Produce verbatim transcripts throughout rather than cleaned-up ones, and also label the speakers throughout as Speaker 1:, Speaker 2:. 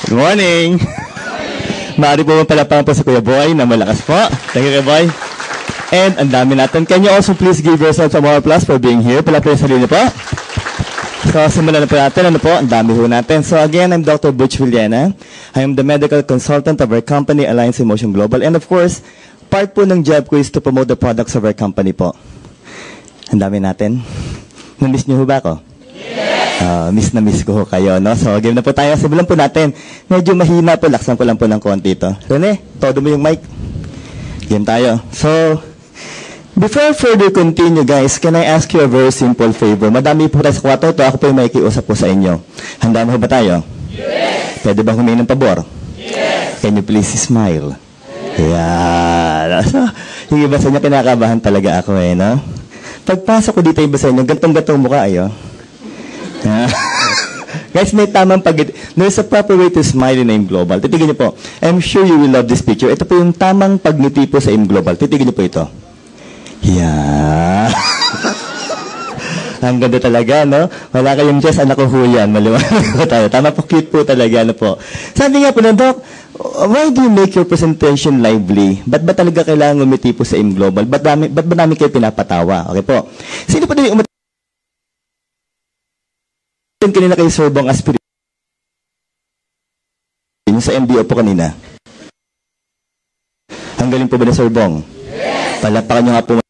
Speaker 1: Good morning! Maaari po mapalapang po sa Kuya Boy na malakas po. Thank you, Kuya Boy. And ang dami natin. Can you also please give yourself some more applause for being here? Palapin sa sarili po. So, simulan na po natin. Ano po? Ang dami po natin. So, again, I'm Doctor Butch Villena. I am the medical consultant of our company, Alliance Emotion Global. And of course, part po ng job ko is to promote the products of our company po. Ang dami natin. Na-miss niyo ba ako? Yes! Uh, miss na miss ko ho kayo, no? So, game na po tayo. Simulan po natin. Medyo mahina po. Laksan ko lang po ng konti ito. Rene, todo mo yung mic. Game tayo. So, before further continue, guys, can I ask you a very simple favor? Madami po tayo sa kwarto ito. Ako po yung makikiusap po sa inyo. Handa mo ba tayo? Yes! Pwede bang humingi ng pabor? Yes! Can you please smile? Yeah. So, yung iba sa inyo, kinakabahan talaga ako eh, no? Pagpasok ko dito, iba sa inyo, gantong-gantong mukha ayo. Guys, may tamang pag... There's a proper way to smile in AIM Global. Titignan niyo po. I'm sure you will love this picture. Ito po yung tamang pagngiti po sa AIM Global. Titignan niyo po ito. Yeah. Ang ganda talaga, no? Wala kayong Diyos, anak ko huyan. Maliwanag po tayo. Tama po, cute po talaga, ano po. Sabi nga po na, Doc, why do you make your presentation lively? Ba't ba talaga kailangan umiti po sa AIM Global? Ba't, dami, ba't ba namin kayo pinapatawa? Okay po. Sino po din umiti? Kanina kay Sir Bong Aspirin. Sa M B O po kanina. Ang galing po ba ni Sir Bong? Yes! Palapakan nyo nga po.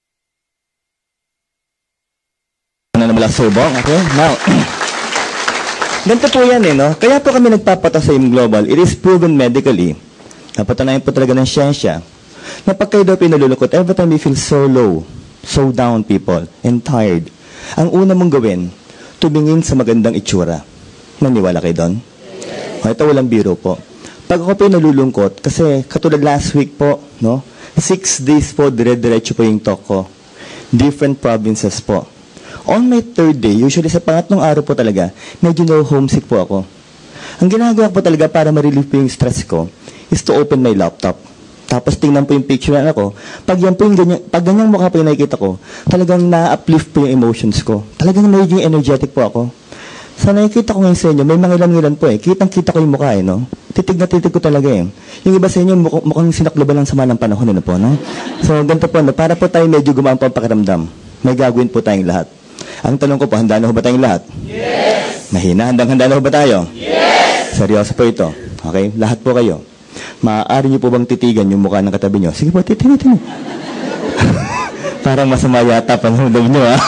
Speaker 1: Ano naman lang Sir Bong? Okay, now. Ganito po yan eh, no? Kaya po kami nagpapata sa AIM Global. It is proven medically. Napatunayan po talaga ng siyensya na pag kayo daw pinalulukot, every time you feel so low, so down people, and tired, ang una mong gawin, tumingin sa magandang itsura. Naniwala kayo doon? Yes. O, ito walang biro po. Pag ako po nalulungkot, kasi katulad last week po, no? Six days po, dire-diretso po yung talk ko. Different provinces po. On my third day, usually sa pangatlong araw po talaga, medyo no homesick po ako. Ang ginagawa ko po talaga para ma-relieve po yung stress ko is to open my laptop. Tapos tingnan po yung picture na ako. Pag yan po yung ganyan, pag ganyang mukha po yung nakikita ko, talagang na-uplift po yung emotions ko. Talagang medyo energetic po ako. Sa nakikita ko ngayon sa inyo, may mga ilan-ilan po eh. Kitang-kita ko yung mukha eh, no? Titig na titig ko talaga eh. Yung iba sa inyo, mukh mukhang sinakloban lang sama ng panahon, ano po, no? So, ganito po, no? Para po tayo medyo gumaan po ang pakiramdam. May gagawin po tayong lahat. Ang tanong ko po, handa na ho ba tayong lahat? Yes! Mahina, handang-handa na ho ba tayo? Yes! Seryoso po ito. Okay? Lahat po kayo. Maaari niyo po bang titigan yung mukha ng katabi niyo? Sige po, titignan, titignan. Parang masama yata panulog niyo, ha?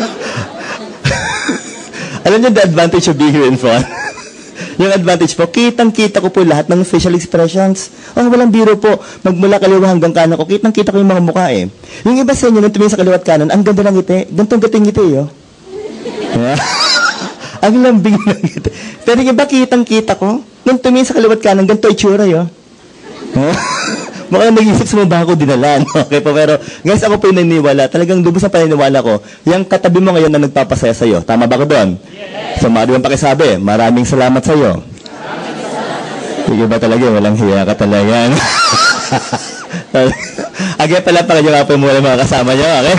Speaker 1: Alam niyo the advantage of being here in front? Yung advantage po, kitang-kita ko po lahat ng facial expressions. Oh, walang biro po. Magmula kaliwa hanggang kanan ko, kitang-kita ko yung mga mukha eh. Yung iba sa inyo, nung tumingin sa kaliwa at kanan, ang ganda ng ngiti. Gantong gating ngiti, oh. Ang lambing ng ngiti. Pero yung iba, kitang-kita ko. Nung tumingin sa kaliwa at kanan, ganito itsura, oh. Mukhang nag-isip sa mga bako dinalan. Okay po, pero guys, ako po yung naniniwala. Talagang lubos ang paniniwala ko. Yung katabi mo ngayon na nagpapasaya sa'yo. Tama ba ko doon? Yes. So, maaari bang pakisabi, maraming salamat sa'yo. Sige ba talaga? Walang hiya ka talaga. Again, pala pa kayo nga po muna mga kasama nyo. Okay?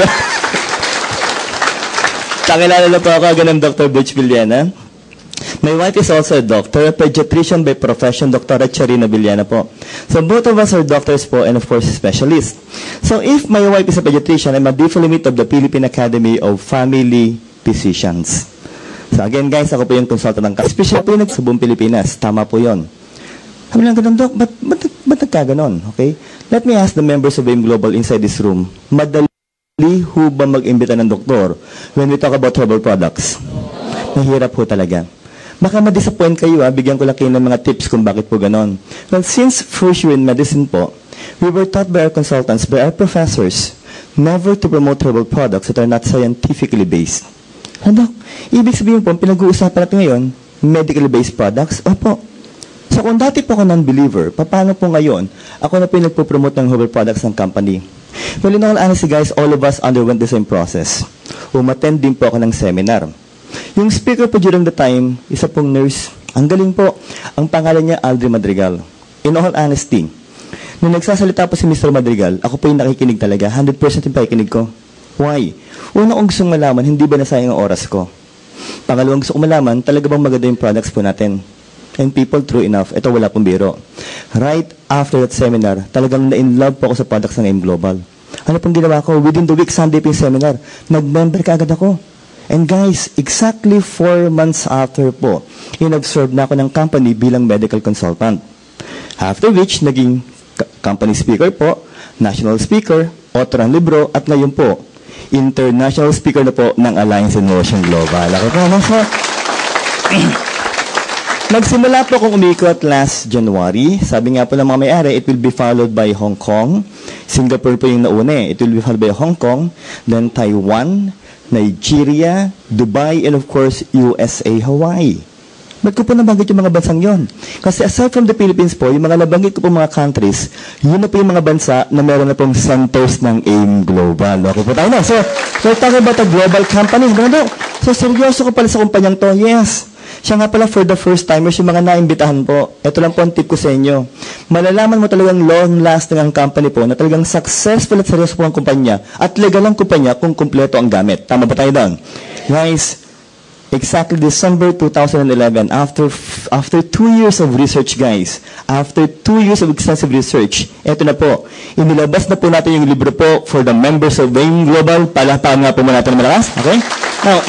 Speaker 1: Pakilala na po ako, ganang Doctor Butch Villena. My wife is also a doctor, a pediatrician by profession, Doctor Charina Villena po. So both of us are doctors po and of course specialists. So if my wife is a pediatrician, I'm a definite of the Philippine Academy of Family Physicians. So again guys, ako po yung consultant ng special po yung sa buong Pilipinas. Tama po yun. Sabi lang ganun, Doc, ba't, ba't, ba't nagkaganon? Okay? Let me ask the members of AIM Global inside this room. Madali ho ba mag-imbita ng doktor when we talk about herbal products? Mahirap po talaga. Baka ma-disappoint kayo, ha? Bigyan ko lang kayo ng mga tips kung bakit po ganon. Well, since first year in medicine po, we were taught by our consultants, by our professors, never to promote herbal products that are not scientifically based. Ano? Ibig sabihin po, pinag-uusapan natin ngayon, medically based products? Opo. So kung dati po ako non-believer, paano po ngayon, ako na po yung nagpo-promote ng herbal products ng company? Well, in all honesty guys, all of us underwent the same process. Umattend din po ako ng seminar. Yung speaker po during the time, isa pong nurse. Ang galing po. Ang pangalan niya, Aldri Madrigal. In all honesty, nung nagsasalita po si Mister Madrigal, ako po yung nakikinig talaga. one hundred percent yung pakikinig ko. Why? Una kong gustong malaman, hindi ba nasayang ang oras ko? Pangalawang gusto kong malaman, talaga bang maganda yung products po natin? And people, true enough, ito wala pong biro. Right after that seminar, talagang na-in love po ako sa products ng A I M Global. Ano pong ginawa ko? Within the week, Sunday po yung seminar, nag-member ka agad ako. And guys, exactly four months after po, in-absorb na ako ng company bilang medical consultant. After which, naging company speaker po, national speaker, author ng libro, at ngayon po, international speaker na po ng Alliance in Motion Global. Ako po, ano po? Nagsimula po akong umikot last January. Sabi nga po ng mga may-ari, it will be followed by Hong Kong. Singapore po yung nauna eh. It will be followed by Hong Kong, then Taiwan, Nigeria, Dubai, and of course, U S A, Hawaii. Ba't ko po nabanggit yung mga bansang yon? Kasi aside from the Philippines po, yung mga nabanggit ko po mga countries, yun na po yung mga bansa na meron na pong centers ng A I M Global. Okay po tayo na. So, we're talking about a global company. Ano? So, seryoso ko pala sa kumpanyang to. Yes. Siya nga pala for the first timers, yung mga naimbitahan po. Ito lang po ang tip ko sa inyo. Malalaman mo talagang long-lasting ang company po na talagang successful at seryoso po ang kumpanya at legal ang kumpanya kung kumpleto ang gamit. Tama ba tayo doon? Guys, exactly December two thousand eleven, after after two years of research, guys, after two years of extensive research, eto na po, inilabas na po natin yung libro po for the members of A I M Global. Palakpakan nga po muna natin malakas. Okay? Now,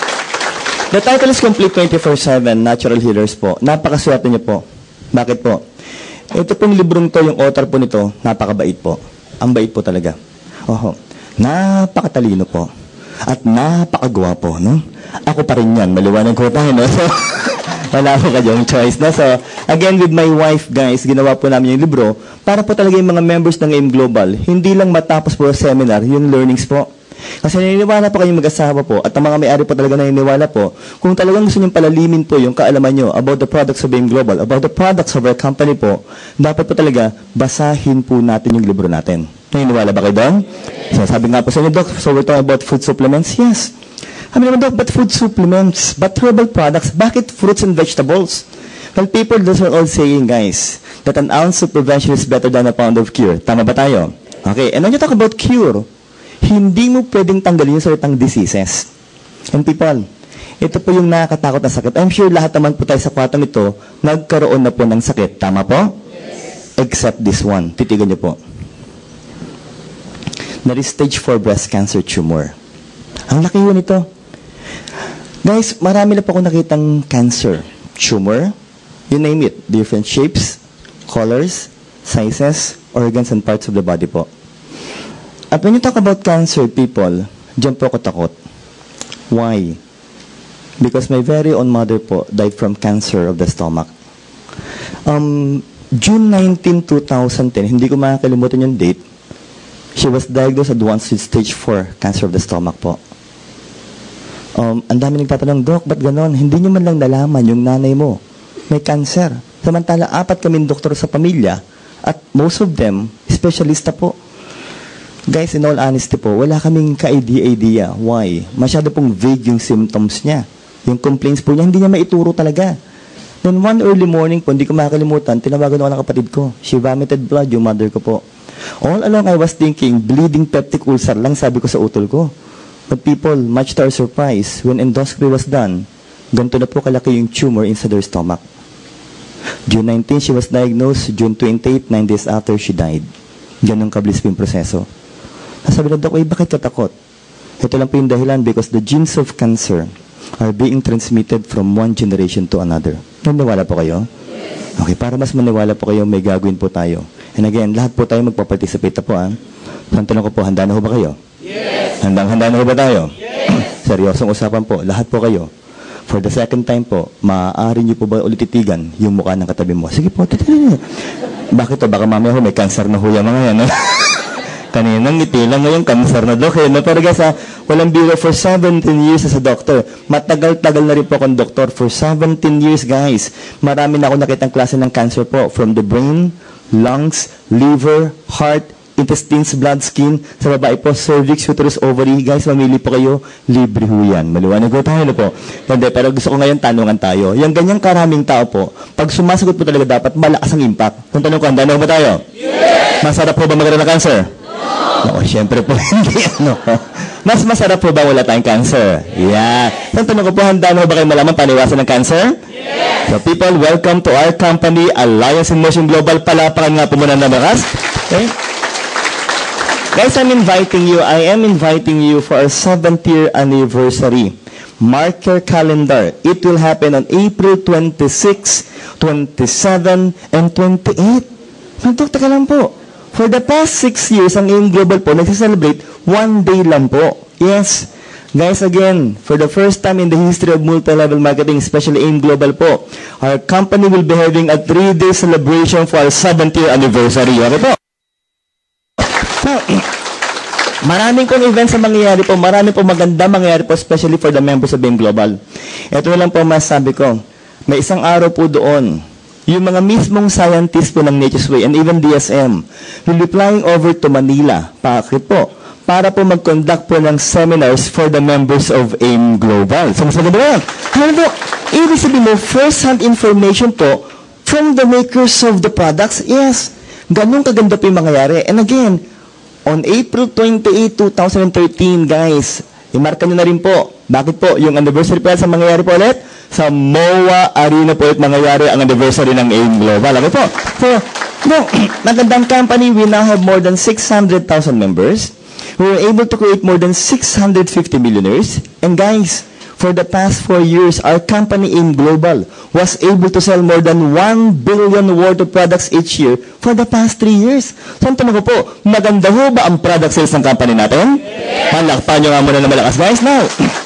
Speaker 1: the title is Complete twenty-four seven Natural Healers po. Napakaswerte niyo po. Bakit po? Ito pong librong to, yung author po nito, napakabait po. Ang bait po talaga. Oho. Napakatalino po. At napakagwapo, no? Ako pa rin yan. Maliwanag ko tayo, no? So, wala po kayong choice, no? So, again, with my wife, guys, ginawa po namin yung libro para po talaga yung mga members ng A I M Global, hindi lang matapos po yung seminar, yung learnings po. Kasi naniniwala po kayong mag-asawa po at ang mga may-ari po talaga naniniwala po kung talagang gusto niyong palalimin po yung kaalaman nyo about the products of A I M Global, about the products of our company po, dapat po talaga basahin po natin yung libro natin. Naniniwala ba kayo doon? So sabi nga po sa inyo, Doc, so we're talking about food supplements? Yes. Sabi naman, Doc, but food supplements, but herbal products, bakit fruits and vegetables? Well, people, those are all saying, guys, that an ounce of prevention is better than a pound of cure. Tama ba tayo? Okay, and when you talk about cure, hindi mo pwedeng tanggalin yung salitang diseases. And people, ito po yung nakakatakot na sakit. I'm sure lahat naman po tayo sa kwartong ito, nagkaroon na po ng sakit. Tama po? Yes. Except this one. Titigan niyo po. That is stage four breast cancer tumor. Ang laki yun ito. Guys, marami na po akong nakitang cancer tumor. You name it. Different shapes, colors, sizes, organs, and parts of the body po. At when you talk about cancer, people, dyan po ako takot. Why? Because my very own mother po died from cancer of the stomach. Um, June nineteenth, two thousand ten, hindi ko makakalimutan yung date, she was diagnosed advanced with stage four cancer of the stomach po. Um, ang dami nagtatanong, Doc, ba't ganon? Hindi nyo man lang nalaman yung nanay mo may cancer. Samantala, apat kaming doktor sa pamilya at most of them, specialista po. Guys, in all honesty po, wala kaming ka-idea-idea. Why? Masyado pong vague yung symptoms niya. Yung complaints po niya, hindi niya maituro talaga. Then one early morning po, hindi ko makakalimutan, tinawagan ako ng kapatid ko. She vomited blood, yung mother ko po. All along I was thinking, bleeding peptic ulcer lang sabi ko sa utol ko. But people, much to our surprise, when endoscopy was done, ganito na po kalaki yung tumor inside her stomach. June nineteenth, she was diagnosed. June twenty-eighth, nine days after, she died. Ganun kabilis po yung proseso. Sabi na, Doc, ay bakit katakot? Ito lang po yung dahilan because the genes of cancer are being transmitted from one generation to another. Naniwala po kayo? Okay, para mas maniwala po kayo, may gagawin po tayo. And again, lahat po tayo magpaparticipate na po. Ah. Ang tanong ko po, handa na ho ba kayo? Yes! Handang-handa na ho ba tayo? Yes! Seryosong usapan po, lahat po kayo. For the second time po, maaari niyo po ba ulit titigan yung mukha ng katabi mo? Sige po, titigan. Bakit to? Baka mamaya ho, may cancer na ho yung mga yan. Kanina, ngiti lang ngayong cancer na, Doc. Eh, no? Pero guys, ha, walang biro for seventeen years as a doctor. Matagal-tagal na rin po akong doktor. For seventeen years, guys. Marami na ako nakitang klase ng cancer po. From the brain, lungs, liver, heart, intestines, blood, skin. Sa babae po, cervix, uterus, ovary. Guys, mamili po kayo. Libre ho yan. Maliwanag ko tayo na po. Hindi, pero gusto ko ngayon tanungan tayo. Yung ganyang karaming tao po, pag sumasagot po talaga dapat malakas ang impact. Kung tanong ko, handa na ba tayo? Yes! Masarap po ba magkaroon ng cancer? Oo, siyempre po, hindi, ano. Mas masarap po ba wala tayong cancer? Yeah. So, tanong ko po, handa na ba kayo malaman paniwasan ng cancer? Yes. So, people, welcome to our company, Alliance in Motion Global. Palapakan nga po muna na bakas. Okay? Guys, I'm inviting you, I am inviting you for our seventh year anniversary. Mark your calendar. It will happen on April twenty-sixth, twenty-seventh, and twenty-eighth. Magdok, taka lang po. For the past six years, ang A I M Global po nagsa-celebrate one day lang po. Yes. Guys, again, for the first time in the history of multi-level marketing, especially A I M Global po, our company will be having a three-day celebration for our seventh year anniversary. Okay po? Now, maraming pong events na mangyayari po, maraming pong maganda mangyayari po, especially for the members of A I M Global. Ito na lang po masabi ko. May isang araw po doon, yung mga mismong scientists po ng Nature's Way and even D S M will be flying over to Manila. Bakit po? Para po mag-conduct po ng seminars for the members of A I M Global. So, mas maganda yan. Ano po? Ibig sabihin mo, first-hand information po from the makers of the products. Yes. Ganun kaganda po yung mangyayari. And again, on April twenty-eighth, twenty thirteen, guys, imarka nyo na rin po. Bakit po? Yung anniversary po sa mangyayari po ulit? Sa M O A Arena po ulit mangyayari ang anniversary ng A I M Global. Okay po? So, no, magandang company, we now have more than six hundred thousand members. We were able to create more than six hundred fifty millionaires. And guys, for the past four years, our company A I M Global was able to sell more than one billion worth of products each year for the past three years. So, ang tanong ko po, maganda ho ba ang product sales ng company natin? Yes. Malakpan nyo nga muna na malakas, guys. Now,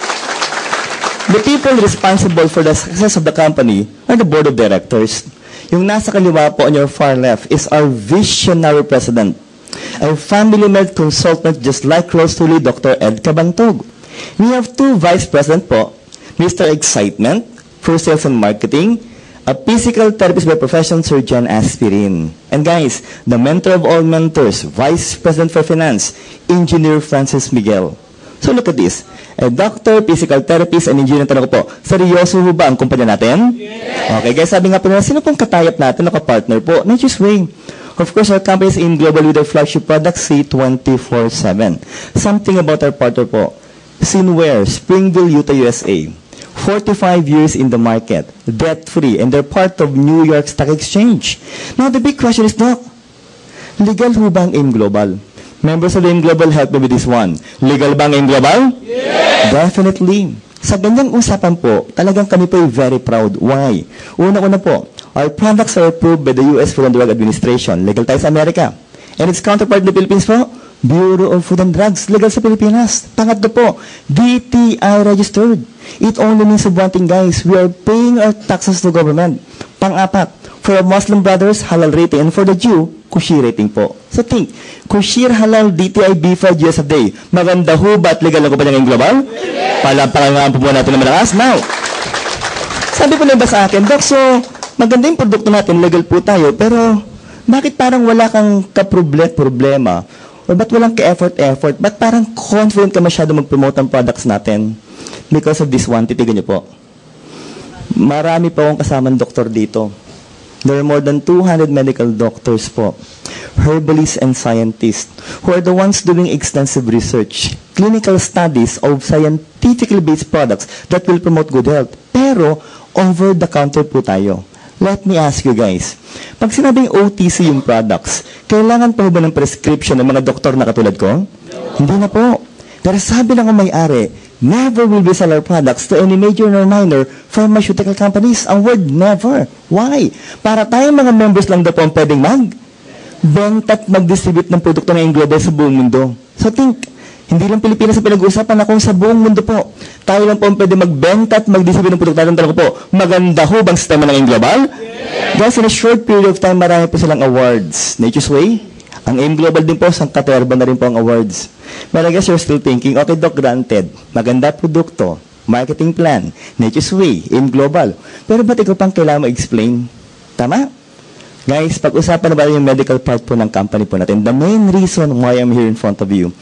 Speaker 1: the people responsible for the success of the company are the board of directors. Yung nasa kaliwa po on your far left is our visionary president, a family-led consultant just like close to Doctor Ed Cabantog. We have two vice president po, Mister Excitement for sales and marketing, a physical therapist by profession, Sir John Aspirin. And guys, the mentor of all mentors, vice president for finance, Engineer Francis Miguel. So look at this. A doctor, physical therapist, and engineer. Tanong ko po, seryoso ho ba ang kumpanya natin? Yes. Okay guys, sabi nga po nila, sino pong katayap natin, nakapartner po? Nature's Way. Of course, our company is in global with our flagship product, C twenty-four seven. Something about our partner po. Sinware, Springville, Utah, U S A. forty-five years in the market, debt-free, and they're part of New York Stock Exchange. Now, the big question is, Doc, legal ho ba ang A I M Global? Members of A I M Global, help me with this one. Legal ba ang A I M Global? Yes! Definitely. Sa ganyang usapan po, talagang kami po ay very proud. Why? Una-una po, our products are approved by the U S Food and Drug Administration. Legal tayo sa Amerika. And its counterpart in the Philippines po, Bureau of Food and Drugs. Legal sa Pilipinas. Pangatlo po, D T I registered. It only means of one thing, guys. We are paying our taxes to government. Pang-apat, for our Muslim brothers, halal rating. And for the Jew, Kushi rating po. So think, Kushir halal D T I B five U S a day. Maganda ho ba at legal na kumpanya ng global? Yes. Palapakangaan po muna natin na malakas. Now, sabi po na ba sa akin, Doc, so maganda yung produkto natin, legal po tayo, pero bakit parang wala kang kaproblema? O ba't walang ka-effort-effort? Ba't parang confident ka masyado mag-promote ang products natin? Because of this one, titigan niyo po. Marami po akong kasamang doktor dito. There are more than two hundred medical doctors po, herbalists and scientists, who are the ones doing extensive research, clinical studies of scientifically based products that will promote good health. Pero, over-the-counter po tayo. Let me ask you guys, pag sinabing O T C yung products, kailangan pa ba ng prescription ng mga doktor na katulad ko? No. Hindi na po. Pero sabi lang ang may-ari, never will we sell our products to any major or minor pharmaceutical companies. Ang word never. Why? Para tayong mga members lang daw po ang pwedeng mag-benta at mag-distribute ng produkto ng global sa buong mundo. So think, hindi lang Pilipinas sa pinag-uusapan na kung sa buong mundo po, tayo lang po ang pwede magbenta at mag-distribute ng produkto natin. Tanong ko po, maganda ho bang sistema ng global? Yes. Guys, in a short period of time, marami po silang awards. Nature's Way, ang A I M Global din po, Sang Katerba na rin po ang awards. But I guess you're still thinking, okay Doc, granted, maganda produkto, marketing plan, Nature's Way, A I M Global. Pero ba't ikaw pang kailangan ma-explain? Tama? Guys, pag-usapan na ba yung medical part po ng company po natin? The main reason why I'm here in front of you,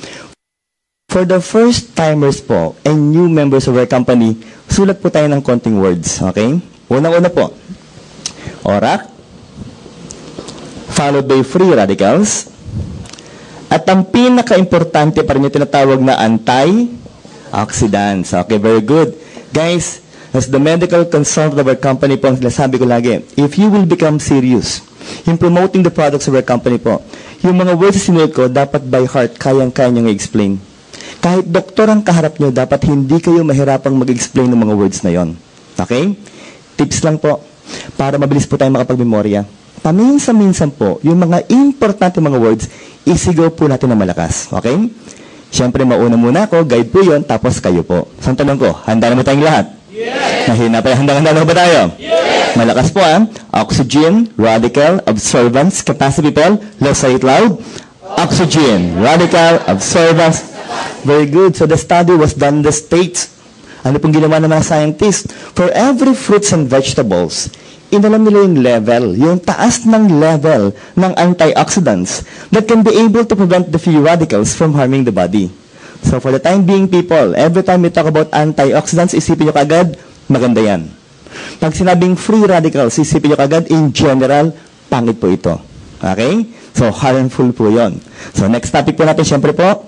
Speaker 1: for the first timers po and new members of our company, sulat po tayo ng konting words, okay? Unang-una po, O R A C, followed by free radicals, At ang pinaka-importante pa rin yung tinatawag na antioxidants. Okay, very good. Guys, as the medical consultant of our company po, ang sinasabi ko lagi, if you will become serious in promoting the products of our company po, yung mga words na sinulat ko, dapat by heart, kayang-kaya nyo i-explain. Kahit doktor ang kaharap nyo, dapat hindi kayo mahirapang mag-explain ng mga words na yon. Okay? Tips lang po, para mabilis po tayo makapag-memorya. Paminsan-minsan po, yung mga importante mga words, isigaw po natin ng malakas. Okay? Siyempre, mauna muna ako, guide po yun, tapos kayo po. So, ang tanong ko, handa na mo tayong lahat? Yes! Mahina pa, handa-handa na ba tayo? Yes! Malakas po ah. Oxygen, radical, absorbance, capacity people. Let's say it loud. Oxygen, radical, absorbance. Very good. So, the study was done in the States. Ano pong ginawa ng mga scientists? For every fruits and vegetables, inalam nila yung level, yung taas ng level ng antioxidants that can be able to prevent the free radicals from harming the body. So for the time being, people, every time we talk about antioxidants, isipin nyo kagad, maganda yan. Pag sinabing free radicals, isipin nyo kagad, in general, pangit po ito. Okay? So harmful po yon. So next topic po natin, syempre po,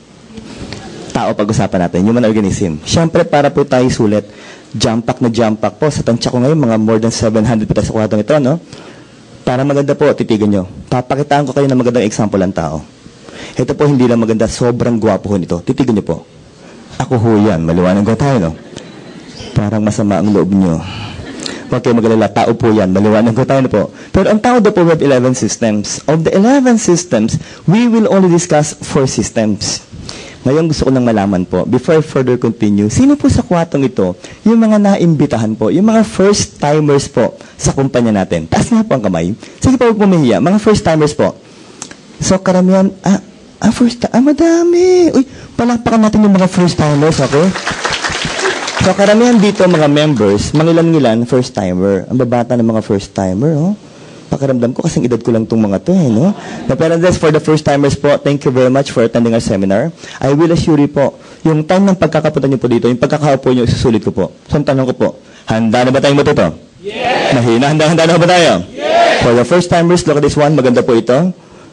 Speaker 1: tao pag-usapan natin, human organism. Syempre, para po tayo sulit, jump pack na jump pack po. Sa tansya ko ngayon, mga more than seven hundred po tayo sa kwartong ito, no? Para maganda po, titigan nyo. Papakitaan ko kayo ng magandang example ng tao. Ito po, hindi lang maganda, sobrang gwapo ho nito. Titigan nyo po. Ako ho yan, maliwanag ko tayo, no? Parang masama ang loob nyo. Huwag kayo magalala, tao po yan, maliwanag ko tayo na po. Pero ang tao daw po, we have eleven systems. Of the eleven systems, we will only discuss four systems. Ngayon gusto ko nang malaman po, before I further continue, sino po sa kwatong ito, yung mga naimbitahan po, yung mga first-timers po sa kumpanya natin? Taas nga po ang kamay. Sige po, huwag pumihiya. Mga first-timers po. So, karamihan, ah, ah first ah, madami. Uy, palakpakan natin yung mga first-timers, okay? So, karamihan dito, mga members, mangilan-ngilan, first-timer. Ang babata ng mga first-timer, oh. Pakiramdam ko, kasing edad ko lang itong mga to, eh, no? Na pero this, for the first-timers po, thank you very much for attending our seminar. I will assure you po, yung time ng pagkakapunta nyo po dito, yung pagkakaupo nyo, isusulit ko po. So, ang tanong ko po, handa na ba tayong matuto? Yes! Mahina, handa-handa na ba tayo? Yes! For the first-timers, look at this one, maganda po ito.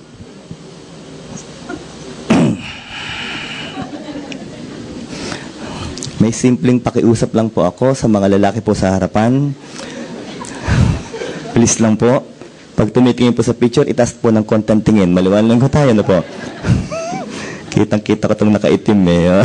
Speaker 1: May simpleng pakiusap lang po ako sa mga lalaki po sa harapan. Please lang po. Pag tumitingin po sa picture, itaas po ng konting tingin. Maliwanag lang ko tayo na po. Kitang-kita ko itong nakaitim eh.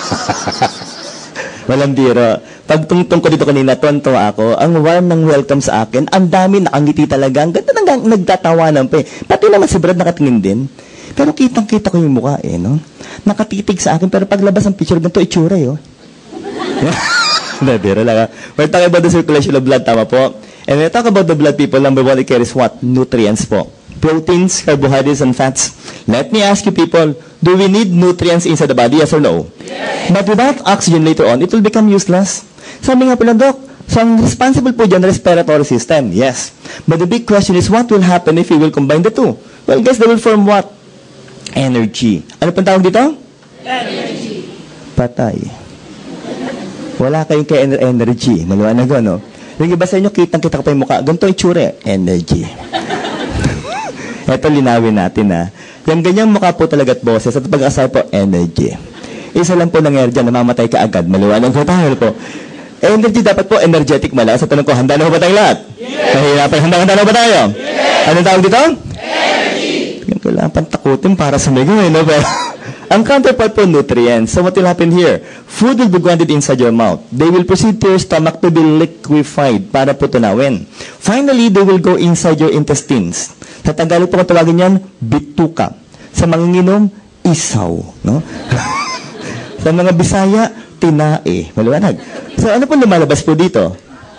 Speaker 1: Walang biro. Pag tungtong ko dito kanina, tonto ako. Ang warm ng welcome sa akin. Ang dami, nakangiti talaga. Ang ganda nang nagtatawanan pa eh. Pati naman si Brad nakatingin din. Pero kitang-kita ko yung mukha eh. No? Nakatitig sa akin. Pero paglabas ng picture, ganito itsura eh. Oh. Hindi, biro lang. We're talking about the circulation of blood. Tama po. And when I talk about the blood, people, number one, it carries what? Nutrients po. Proteins, carbohydrates, and fats. Let me ask you, people, do we need nutrients inside the body, yes or no? Yes. But without oxygen later on, it will become useless. Sabi nga po lang, Doc, so ang responsible po dyan, respiratory system. Yes. But the big question is, what will happen if we will combine the two? Well, guys, they will form what? Energy. Ano pang tawag dito? Energy. Patay. Wala kayong kay-energy. Maliwanag ko, no? Yung iba sa inyo, kitang-kita ko pa yung mukha. Ganito yung tsura, energy. Ito, linawin natin, ha. Yung ganyang mukha po talaga at boses, at pag-asal po, energy. Isa lang po nangyari dyan, namamatay ka agad. Maliwanag ko tayo po. Energy dapat po, energetic malakas. Sa tanong ko, handa na ba tayong lahat? Yes! Nahihirapan, handa-handa na ba tayo? Yes! Anong tawag dito? Energy! Yung kailangan pantakutin para sumigaw, eh, no? Ang counterpart po, nutrients. So what will happen here? Food will be grounded inside your mouth. They will proceed to your stomach to be liquefied para po tunawin. Finally, they will go inside your intestines. Sa Tagalog po kung tawagin yan, bituka. Sa manginginom, isaw. No? Sa mga Bisaya, tinae. Maliwanag. So ano po lumalabas po dito?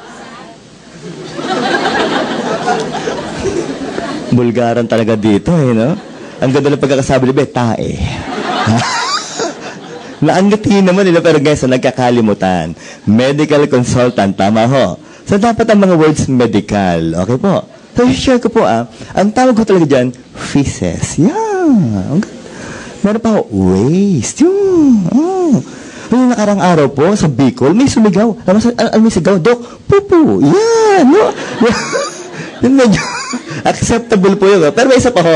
Speaker 1: Bulgaran talaga dito, eh, no? Ang ganda ng pagkakasabi ni tae. Naangiti naman nila, pero guys, so nagkakalimutan. Medical consultant, tama ho. So dapat ang mga words medical. Okay po. So share ko po ah, ang tawag ko talaga dyan, feces. Yeah. Meron pa ho, waste. Yung, oh. Yung nakarang araw po, sa Bicol, may sumigaw. Ano may sigaw? Dok, pupu. Yeah, no? Yun medyo acceptable po yun. Pero may isa pa ho,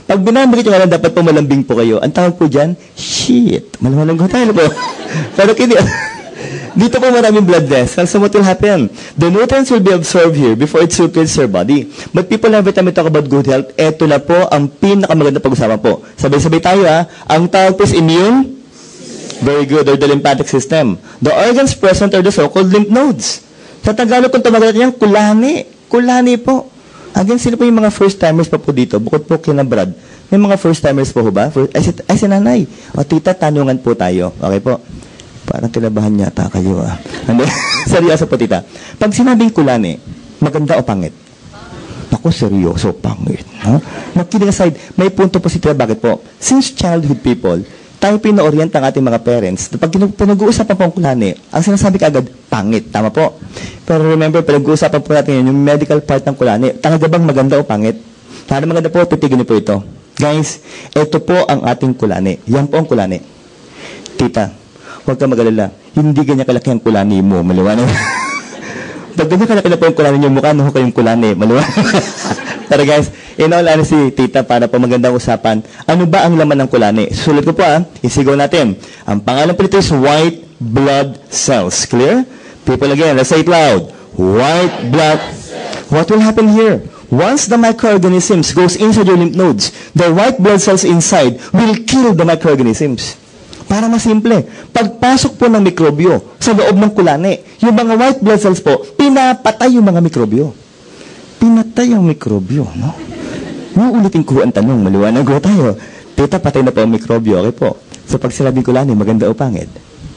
Speaker 1: Pag binabagit yung alam, dapat po malambing po kayo. Ang tawag po dyan, shit. Malamanang tayo po. Pero kini, dito po maraming blood vessels. So what will happen? The nutrients will be absorbed here before it circulates your body. But people every time we talk about good health, eto na po ang pinakamaganda pag-usapan po. Sabay-sabay tayo ha. Ang tawag po is immune. Very good. Or the lymphatic system. The organs present are the so-called lymph nodes. Sa Tagalog kung tamagat niyan, kulani. Kulani po. Again, sino po yung mga first-timers pa po dito? Bukod po kina Brad. May mga first-timers po ba? First, ay, si, ay, si nanay. O, tita, tanungan po tayo. Okay po? Parang kilabahan yata kayo ah. Seryoso po, tita. Pag sinabing kulani, maganda o pangit? Ako, seryoso, pangit. Huh? Magkiling aside, may punto po si tita. Bakit po? Since childhood people, tayo pina-orient ang ating mga parents. Pag pinag-uusapan po ang kulani, ang sinasabi kaagad, pangit. Tama po. Pero remember, pinag-uusapan po natin yun, yung medical part ng kulani. Talaga bang maganda o pangit? Para maganda po, titigin niyo po ito. Guys, ito po ang ating kulani. Yan po ang kulani. Tita, huwag ka mag-alala. Hindi ganyan kalaki ang kulani mo. Maliwanag. Pag ganyan kalaki na po ang kulani niyo, mukha na ho kayong kulani. Maliwanag. Pero guys, in all honesty, tita, para po magandang usapan, ano ba ang laman ng kulani? Susulit ko po ah, isigaw natin. Ang pangalan po nito is white blood cells. Clear? People again, let's say it loud. White blood. What will happen here? Once the microorganisms goes inside your lymph nodes, the white blood cells inside will kill the microorganisms. Para masimple, pagpasok po ng mikrobyo sa loob ng kulani, yung mga white blood cells po, pinapatay yung mga mikrobyo. Pinatay ang mikrobyo, no? Uulitin ko ang tanong, maliwanag ko tayo. Tita, patay na po ang mikrobyo, okay po. So pag sinabing kulani, maganda o pangit?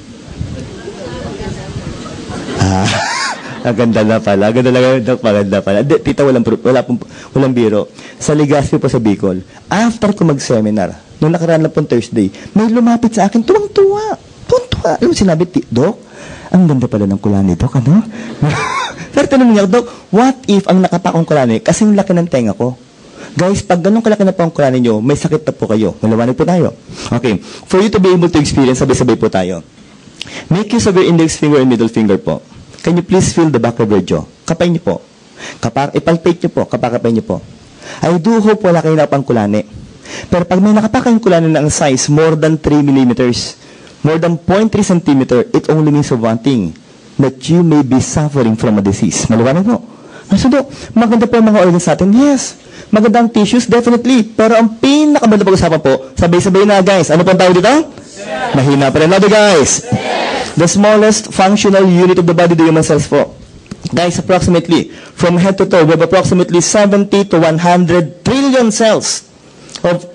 Speaker 1: Ah, ang ganda na pala. Ang ganda lang, maganda pala. De, tita, walang, wala pong, walang biro. Sa Legazpi po sa Bicol, after ko mag-seminar, nung nakaraan lang pong Thursday, may lumapit sa akin, tuwang-tuwa. Tuwang-tuwa. Ano sinabi, Dok? Ang ganda pala ng kulani, Dok, ano? Pero tanong niya, Dok, what if ang nakapakong kulani, kasing laki ng tenga ko? Guys, pag ganun kalaki na po ang kulani nyo, may sakit na po kayo. Malawanig po tayo. Okay. For you to be able to experience, sabay-sabay po tayo. Make use of your index finger and middle finger po. Can you please feel the back of your jaw? Kapay niyo po. Kapag, ipalpate niyo po. Kapakapay niyo po. I do hope wala kayo na pang kulani. Pero pag may nakapakang kulani na ang size, more than three millimeters, more than zero point three centimeter, it only means of one thing, that you may be suffering from a disease. Maliwanag po. So, do, maganda po ang mga organs natin. Yes. Magandang tissues, definitely. Pero ang pinakamaganda pag-usapan po, sabay-sabay na guys. Ano po ang tawag dito? Yeah. Mahina pa rin. Love guys. Yeah. The smallest functional unit of the body, the human cells po. Guys, approximately, from head to toe, we have approximately seventy to one hundred trillion cells of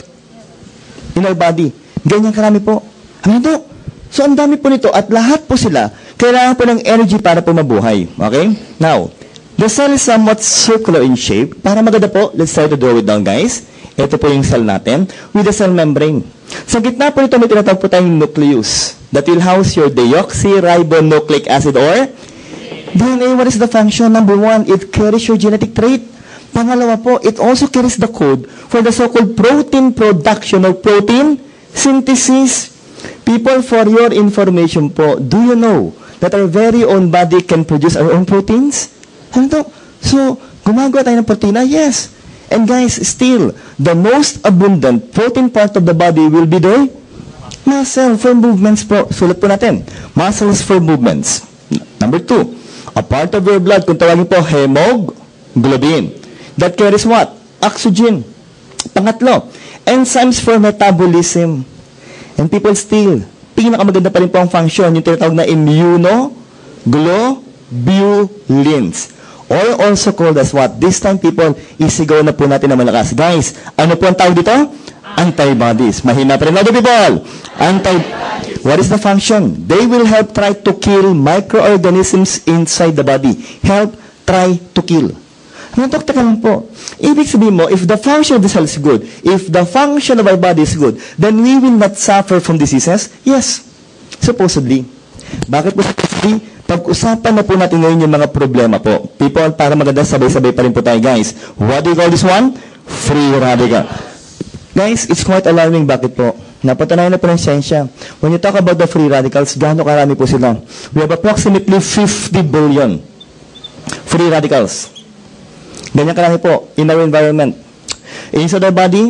Speaker 1: in our body. Ganyan karami po. Ano ito? So, ang dami po nito at lahat po sila, kailangan po ng energy para po mabuhay. Okay? Now, the cell is somewhat circular in shape. Para maganda po, let's try to draw it down, guys. Ito po yung cell natin with the cell membrane. Sa gitna po nito, may tinatawag po tayong nucleus that will house your deoxyribonucleic acid or D N A. What is the function? Number one, it carries your genetic trait. Pangalawa po, it also carries the code for the so-called protein production or protein synthesis. People, for your information po, do you know that our very own body can produce our own proteins? Ano to? So, gumagawa tayo ng protina? Yes. And guys, still, the most abundant protein part of the body will be the muscle for movements po. Sulat po natin. Muscles for movements. Number two, a part of your blood, kung tawagin po, hemoglobin. That carries what? Oxygen. Pangatlo, enzymes for metabolism. And people still, pinakamaganda pa rin po ang function, yung tinatawag na immunoglobulins. Or also called as what? This time, people, isigaw na po natin na malakas. Guys, ano po ang tawag dito? Antibodies. Mahina pa rin. Other people, anti what is the function? They will help try to kill microorganisms inside the body. Help try to kill. Ano, doktor ka lang po. Ibig sabihin mo, if the function of the cell is good, if the function of our body is good, then we will not suffer from diseases? Yes. Supposedly. Bakit po supposedly? Pag-usapan na po natin ngayon yung mga problema po. People, para maganda, sabay-sabay pa rin po tayo, guys. What do you call this one? Free radical. Guys, it's quite alarming. Bakit po? Napatunayan na po ng siyensya. When you talk about the free radicals, gaano karami po sila? We have approximately fifty billion free radicals. Ganyan karami po in our environment. Inside our body,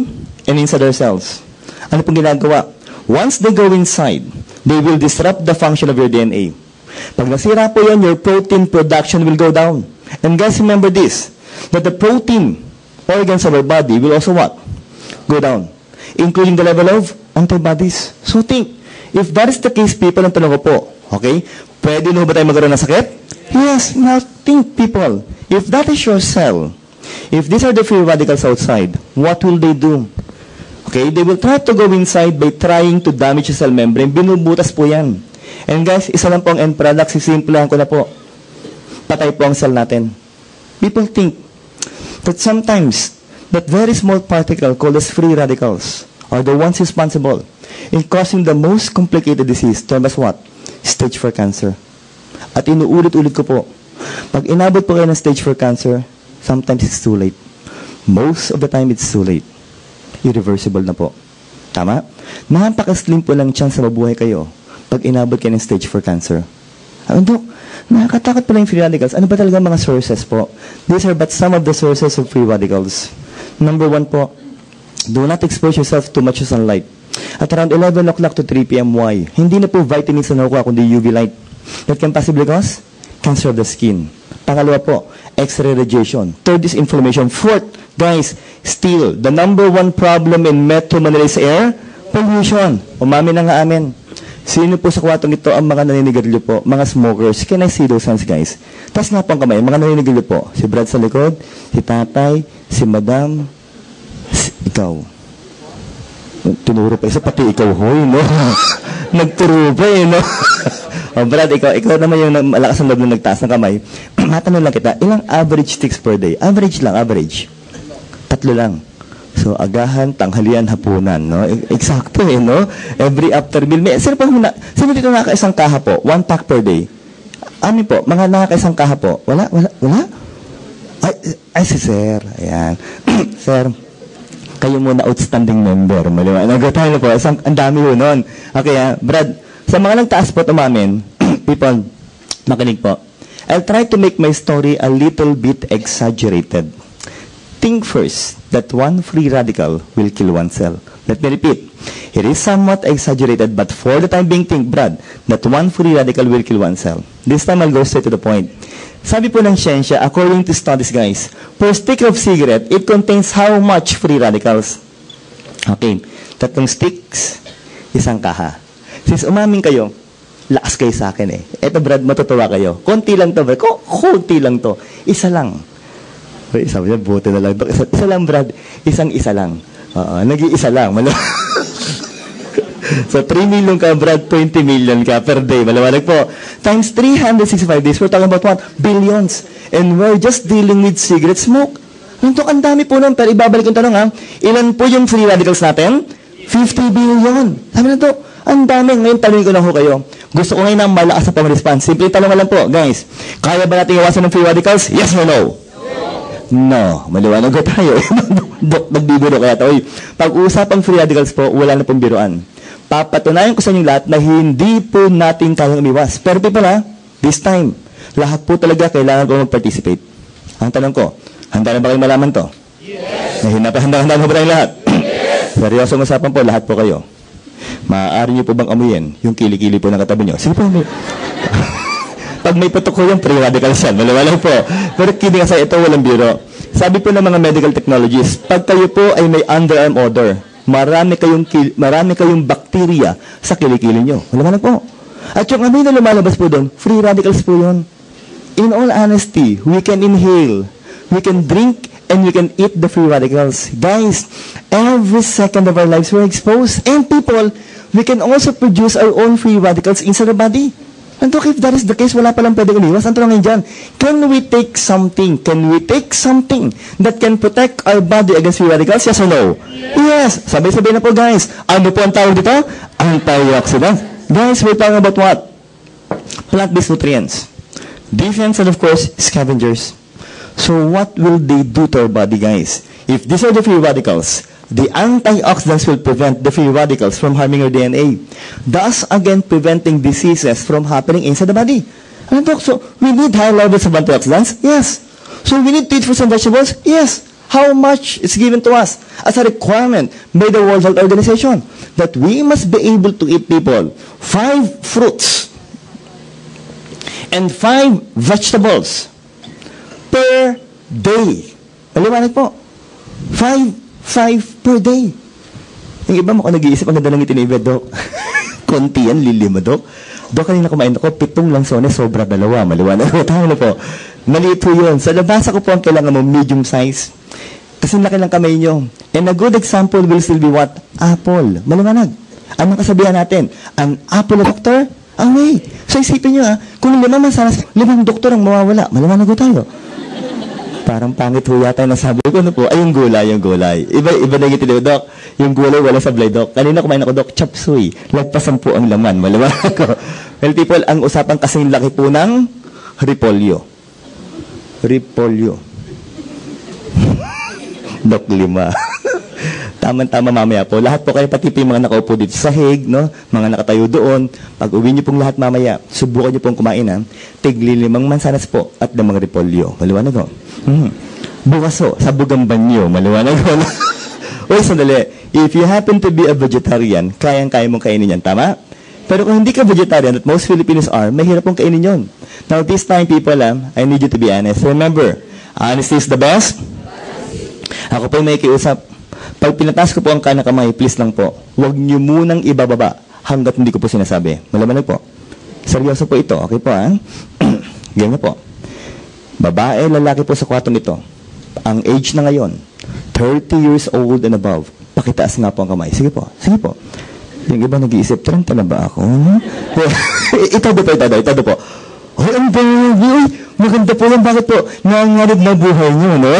Speaker 1: and inside our cells. Ano pong ginagawa? Once they go inside, they will disrupt the function of your D N A. Pag nasira po yan, your protein production will go down. And guys, remember this, that the protein organs of our body will also what? Go down. Including the level of antibodies. So think, if that is the case, people, ang tanong ko po, okay, pwede na ba tayo magkaroon ng sakit? Yes. Now think, people, if that is your cell, if these are the free radicals outside, what will they do? Okay, they will try to go inside by trying to damage the cell membrane. Binubutas po yan. And guys, isa lang po ang end product, sisimplahan ko na po. Patay po ang cell natin. People think that sometimes that very small particle called as free radicals are the ones responsible in causing the most complicated disease, termed as what? Stage four cancer. At inuulit-ulit ko po, pag inabot po kayo ng stage four cancer, sometimes it's too late. Most of the time, it's too late. Irreversible na po. Tama? Napaka-slim po lang chance na mabuhay kayo pag inabot kayo ng stage four cancer. Ano, Dok? Nakakatakot pala yung free radicals. Ano ba talaga mga sources po? These are but some of the sources of free radicals. Number one po, do not expose yourself too much to sunlight. At around eleven o'clock to three p m Why? Hindi na po vitamins na nakuha, kundi U V light. That can possibly cause cancer of the skin. Pangalawa po, X-ray radiation. Third is inflammation. Fourth, guys, still, the number one problem in Metro Manila is air pollution. Umamin na nga amin. Sino po sa kwartong ito ang mga naninigarilyo po? Mga smokers. Can I see those hands, guys? Taas nga po ang kamay. Mga naninigarilyo po. Si Brad sa likod, si tatay, si madam, si, ikaw. Tinuro pa isa, pati ikaw, hoy, no? Nagturo pa eh, no? O, Brad, ikaw, ikaw naman yung malakas ang loob na nagtaas ng kamay. Matanong lang kita, ilang average sticks per day? Average lang, average. Tatlo lang. So, agahan, tanghalian, hapunan, no? Eksakto eh, no? Every after meal. May, sino, pa, sino dito nakaka-isang kaha po? One pack per day. Amin po, mga nakaka-isang kaha po. Wala? Wala? Wala? Ay, ay si Sir. Ayan. Sir, kayo muna outstanding member. Maliwanag tayo na po. Isang, ang dami po noon. Okay, ha? Brad, sa mga nagtaas po umamin, people, makinig po. I'll try to make my story a little bit exaggerated. Think first that one free radical will kill one cell. Let me repeat. It is somewhat exaggerated, but for the time being, think, Brad, that one free radical will kill one cell. This time, I'll go straight to the point. Sabi po ng siyensya, according to studies, guys, per stick of cigarette, it contains how much free radicals? Okay. Tatlong sticks, isang kaha. Since umamin kayo, lakas kayo sa akin eh. Eto, Brad, matutuwa kayo. Konti lang to, Brad. Konti lang to. Isa lang. Sabi niya, buti na lang. Isa, isa lang, Brad. Isang-isa lang. Uh, Nag-iisa lang. So, three million ka, Brad, twenty million ka per day. Malawalag po. Times three hundred sixty-five days, we're talking about what? Billions. And we're just dealing with cigarette smoke. Nandok, ang dami po nun. Pero ibabalik yung tanong, ha? Ilan po yung free radicals natin? fifty billion. Sabi na to, ang dami. Ngayon, tanongin ko lang ho kayo. Gusto ko ngayon na malakas sa pang-response. Simple tanong lang po, guys. Kaya ba natin iwasan ng free radicals? Yes or no? No, maliwanag ko tayo. Dok, nagbibiro kaya ito. Pag-uusapang free radicals po, wala na pong biruan. Papatunayan ko sa inyo lahat na hindi po natin kayang umiwas. Pero people ha, this time, lahat po talaga kailangan po mag-participate. Ang tanong ko, handa na ba kayong malaman to? Yes! Handa-handa na ba tayong lahat? Yes! Seryosong usapan po, lahat po kayo. Maaari niyo po bang amuyin yung kilikili po ng katabi niyo? Sige po, may... Pag may putok ko yung free radicals yan, maliwalang po. Pero kidding aside, ito walang biro. Sabi po ng mga medical technologies, pag kayo po ay may underarm odor, marami kayong, marami kayong bakterya sa kilikili nyo. Maliwalang po. At yung amoy na lumalabas po doon, free radicals po yun. In all honesty, we can inhale, we can drink, and we can eat the free radicals. Guys, every second of our lives we're exposed. And people, we can also produce our own free radicals inside our body. And look, if that is the case, wala palang pwedeng umiwas. Ang tanongin dyan, can we take something, can we take something that can protect our body against free radicals? Yes or no? Yes. yes. Sabay-sabay na po, guys. Ano po ang tawag dito? Antioxidants. Guys, we're talking about what? Plant-based nutrients. Defense and, of course, scavengers. So what will they do to our body, guys? If these are the free radicals, the antioxidants will prevent the free radicals from harming our D N A, thus again preventing diseases from happening inside the body. And so we need high levels of antioxidants? Yes. So we need to eat fruits and vegetables? Yes. How much is given to us as a requirement by the World Health Organization? That we must be able to eat, people, five fruits and five vegetables per day. Paliwanag po. Five, five per day. Yung iba mo nag-iisip, ang ganda lang itinibed, Dok. Konti yan, lilima, Dok. Dok, kanina kumain ako, pitong langsones, sobra dalawa. Maliwanag po tayo na po. Maliit po yun. Sa labasa ko po ang kailangan mo, medium size. Kasi laki ng kamay nyo. And a good example will still be what? Apple. Maliwanag. Anong kasabihan natin? An apple a doctor? Away. So isipin nyo ha, kung lima man sana, limang doktor ang mawawala. Maliwanag ko tayo. Parang pangit ho yata yung nasabi ko, ano po? Ay, yung gulay, yung gulay. Iba, iba na yung itinaw, Dok. Yung gulay, wala sablay, Dok. Kanina kumain ako, Dok, chop suey. Lagpasan po ang laman. Maliwanag ko. Well, people, ang usapan kasing laki po ng repolyo. Repolyo. Dok, lima. Tama-tama mamaya po. Lahat po kayo, pati po yung mga nakaupo dito sa hig, no? Mga nakatayo doon. Pag uwi niyo pong lahat mamaya, subukan niyo pong kumain, ha? Tigli limang mansanas po at limang repolyo. Maliwanag ko. Hmm. Bukas ho, sa bugang banyo. Maliwanag ko. Uy, sandali. If you happen to be a vegetarian, kayang-kaya mong kainin yan. Tama? Pero kung hindi ka vegetarian, at most Filipinos are, mahirap pong kainin yon. Now, this time, people, um, I need you to be honest. Remember, honesty is the best. Ako po yung may kiusap. Pag pinatas ko po ang kanang kamay, please lang po, huwag niyo munang ibababa hanggat hindi ko po sinasabi. Malaman po. Seryoso po ito. Okay po, ha? Ganyan po. Babae, lalaki po sa kwartong ito. Ang age na ngayon, thirty years old and above. Pakitaas nga po ang kamay. Sige po. Sige po. Yung iba nag-iisip, trenta na ba ako? Ito do po, ito do, ito do po. Ay, ang baby, maganda po yan. Bakit po? Nangangarib na buhay niyo, no?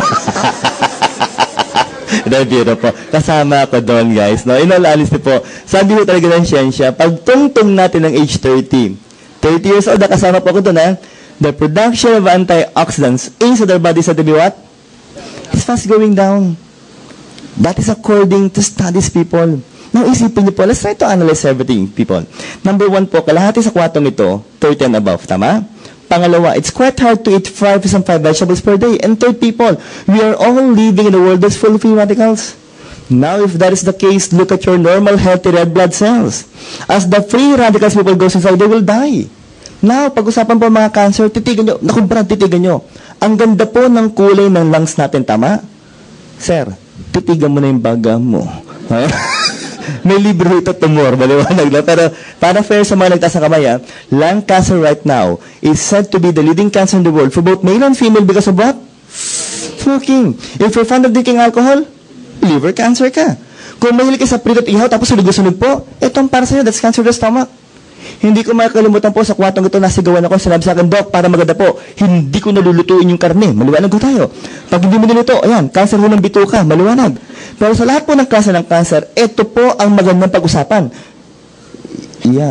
Speaker 1: Review po. Kasama ako doon, guys. No? In all honesty po, sabi ko talaga ng siyensya, pag tungtong natin ng age thirty, thirty years old, kasama po ako doon, ha? The production of antioxidants inside our body said to be what? It's fast going down. That is according to studies, people. Now, isipin niyo po, let's try to analyze everything, people. Number one po, kalahati sa kwatong ito, thirty and above, tama? Pangalawa, it's quite hard to eat five and five vegetables per day. And third, people, we are all living in a world that's full of free radicals. Now, if that is the case, look at your normal, healthy red blood cells. As the free radicals people goes inside, they will die. Now, pag-usapan po mga cancer, titigan nyo. Naku, Brad, titigan nyo. Ang ganda po ng kulay ng lungs natin, tama? Sir, titigan mo na yung baga mo. May libro ito tumor, maliwanag lang. Pero para fair sa mga nagtaas ng kamay, ha, lung cancer right now is said to be the leading cancer in the world for both male and female because of what? Smoking. If you're fond of drinking alcohol, liver cancer ka. Kung mahilig ka sa prito at ihaw, tapos sunog-sunog po, ito ang para sa'yo, that's cancer of the stomach. Hindi ko makakalimutan po sa kwatong ito, nasigawan ako, sinabi sa akin, Doc, para maganda po, hindi ko nalulutuin yung karne. Maliwanag ko tayo. Pag hindi mo niluto, ayan, cancer ho ng bituka, maliwanag. Pero sa lahat po ng klase ng cancer, ito po ang magandang pag-usapan. Iyan.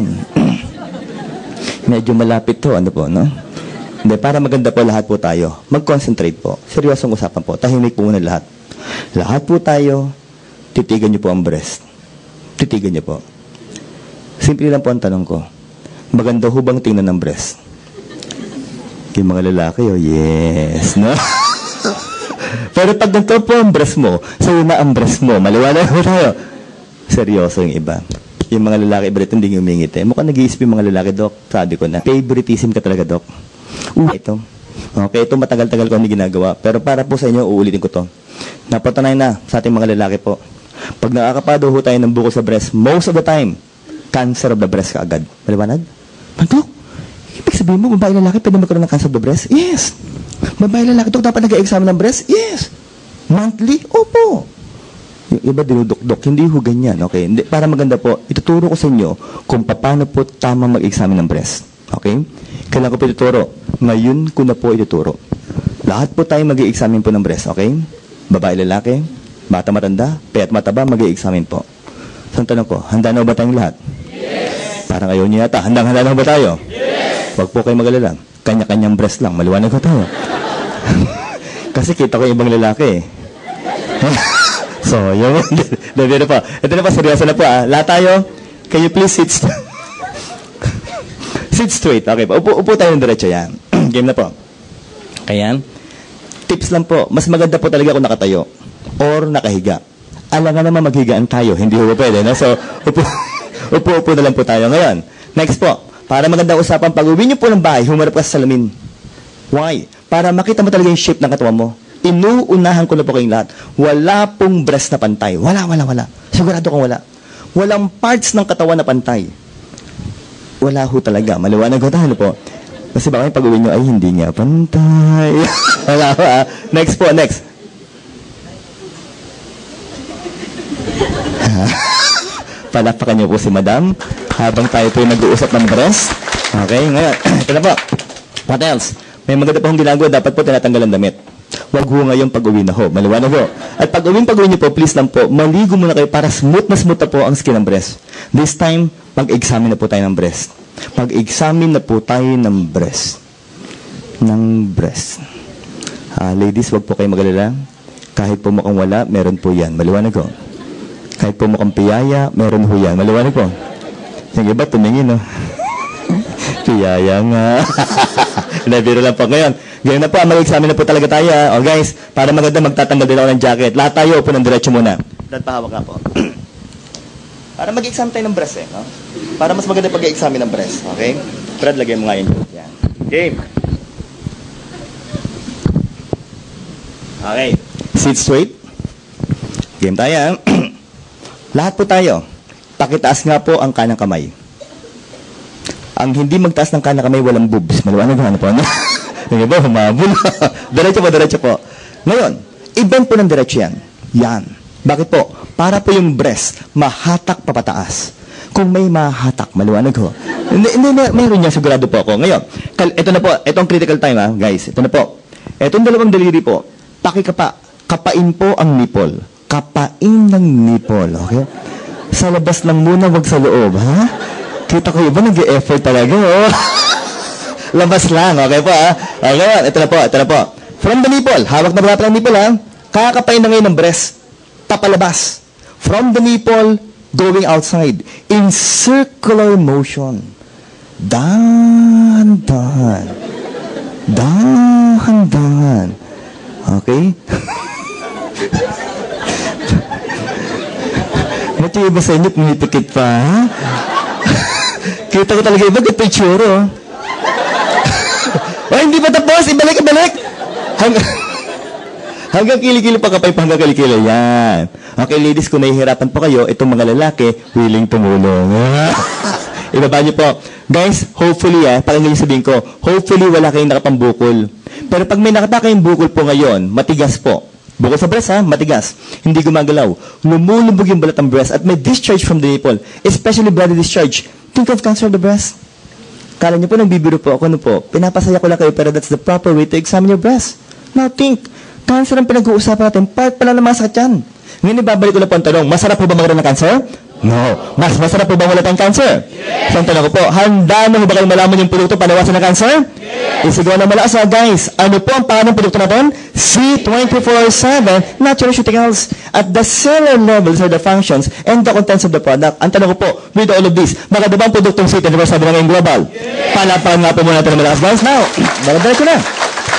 Speaker 1: Medyo malapit to, ano po, no? Hindi, para maganda po lahat po tayo. Mag-concentrate po. Seryosong usapan po. Tahimik po muna lahat. Lahat po tayo, titigan niyo po ang breast. Titigan niyo po. Simple lang po ang tanong ko. Maganda ho bang tingnan ng breast? Yung mga lalaki, oh, yes, no? Pero pag ganito po ang breast mo, sa'yo na ang breast mo, maliwanag mo tayo. Seryoso yung iba. Yung mga lalaki, iba rin hindi umingit eh. Mukhang nag-iisip yung mga lalaki, Doc. Sabi ko na, favoritism ka talaga, Doc. Uh, ito. Okay, ito matagal-tagal ko hindi ginagawa. Pero para po sa inyo, uulitin ko to. Napatunay na sa ating mga lalaki po. Pag nakakapado ho tayo ng buko sa breast, most of the time, cancer of the breast ka agad. Maliwanag? Dok, ibig sabihin mo, babae lalaki, pwede magkaroon ng cancer of the breast? Yes. Babae lalaki, Dok, dapat nag-examine ng breast? Yes. Monthly? Opo. Yung iba dinudok-dok, hindi ho ganyan. Okay? Hindi, para maganda po, ituturo ko sa inyo kung paano po tama mag-examine ng breast. Okay? Kailangan ko po ituturo. Ngayon ko na po ituturo. Lahat po tayo mag-examine po ng breast. Okay? Babae lalaki, bata matanda, payat mataba, mag-examine po. So, ang tanong ko, handa na ba tayong lahat? Yes. Parang ayaw niyo yata. Handang-handa na ba tayo? Yes. Huwag po kayo mag-alala. Kanya-kanyang breast lang. Maliwanag ko tayo. Kasi kita ko yung ibang lalaki. So, yun. Dito na po. Ito na po, seryoso na po. Ah. Lahat tayo, can you please sit straight? Sit straight. Okay po. Upo, upo tayo ng diretso yan. Game na po. Kaya, tips lang po. Mas maganda po talaga kung nakatayo. or nakahiga. Alam nga naman maghigaan tayo, hindi ho pwede, no? So, upo, upo-upo na lang po tayo ngayon. Next po, para magandang usapan, pag-uwi niyo po ng bahay, humarap ka sa salamin. Why? Para makita mo talaga yung shape ng katawan mo. Inuunahan ko na po kayong lahat. Wala pong breast na pantay. Wala, wala, wala. Sigurado kong wala. Walang parts ng katawan na pantay. Wala ho talaga. Maliwanag ho tayo po. Kasi baka yung pag-uwi nyo, ay hindi nga pantay. Wala ho ah. Next po, next. Palakpakan niyo po si Madam habang tayo po nag-uusap ng breast. Okay, ngayon. Ito na po. What else? May maganda po akong ginagawa. Dapat po tinatanggal ang damit. Huwag ho ngayon pag-uwi na ho. Maliwanag ho. At pag-uwi pag-uwi niyo po, please lang po, maligo muna kayo para smooth na smooth na po ang skin ng breast. This time, mag-examine na po tayo ng breast. Mag-examine na po tayo ng breast. Ng breast. Uh, ladies, huwag po kayo mag-alala. Kahit po mukhang wala, meron po yan. Maliwanag ho. Kahit po mukhang piyaya, meron ho yan. Maliwanag po. Sige ba, tumingin no? Piyaya nga. Nabiro lang po. Ngayon, ngayon na po, mag-examine na po talaga tayo. O guys, para maganda, magtatanggal din ako ng jacket. Lahat tayo, upo ng diretso muna. Brad, pahawak ka po. Para mag-examine tayo ng breast eh. No? Para mas maganda pag-examine ng breast. Okay? Brad, lagay mo nga yun. Yan. Game. Okay. Sit straight. Game tayo. Lahat po tayo. Pakitaas nga po ang kanang kamay. Ang hindi magtaas ng kanang kamay, walang boobs. Maliwanag ano po, no? Hindi ba? Humabol. Diretso po, diretso po. Ngayon, i-bend po ng diretso yan. Yan. Bakit po? Para po yung breast, mahatak papataas. Kung may mahatak, maliwanag ho. Hindi, hindi, mayroon niya, sigurado po ako. Ngayon, ito na po, itong critical time ha, guys. Ito na po. Itong dalawang daliri po, pakikapa, kapain po ang nipple. Kapain ng nipple, okay? Sa labas lang muna, wag sa loob, ha? Kita ko iba, nag-e-effort talaga, oh. Labas lang, okay po, ha? Okay, ito na po, ito na po. From the nipple, hawak na ba ng nipple, ha? Kakapain na ngayon ng breast, papalabas. From the nipple, going outside, in circular motion. Dahan-dahan. Dahan-dahan. Okay? Ba't yung iba sa inyo, pumitikit pa, ha? Kita ko talaga iba, gito yung tsuro. Oh, hindi pa tapos, ibalik, ibalik! Hanggang, hanggang kilikili pa kapay pa hanggang kilikili. Yan. Okay, ladies, kung nahihirapan po kayo, itong mga lalaki, willing tumulong. Ibaba niyo po. Guys, hopefully, ah, pakinggan niyo sabihin ko, hopefully wala kayong nakapambukol. Pero pag may nakata kayong bukol po ngayon, matigas po. Bukol sa breast ha, matigas. Hindi gumagalaw. Lumulubog yung balat ng breast at may discharge from the nipple. Especially bloody discharge. Think of cancer of the breast. Kala niyo po, nagbibiro po ako, ano po. Pinapasaya ko lang kayo, pero that's the proper way to examine your breast. Now think, cancer ang pinag-uusapan natin, part pala ng masakit yan. Ngayon, ibabalik ko na po ang tanong, masarap po ba magkaroon ng cancer? No. Mas masarap po ba wala tayong cancer? Yes. So, ang tanong ko po, handa na ba kayo malaman yung produkto panawasan ng cancer? Yes. Isigaw na malakas na, guys. Ano po ang pangalan ng produkto natin? C twenty-four seven Naturalceuticals. At the cellular levels are the functions and the contents of the product. Ang tanong ko po, with all of this, baka diba ang produktong C twenty-four seven na ngayong global? Yes. Palapakan nga po muna natin ng malakas, guys. Now, balagdag ko na.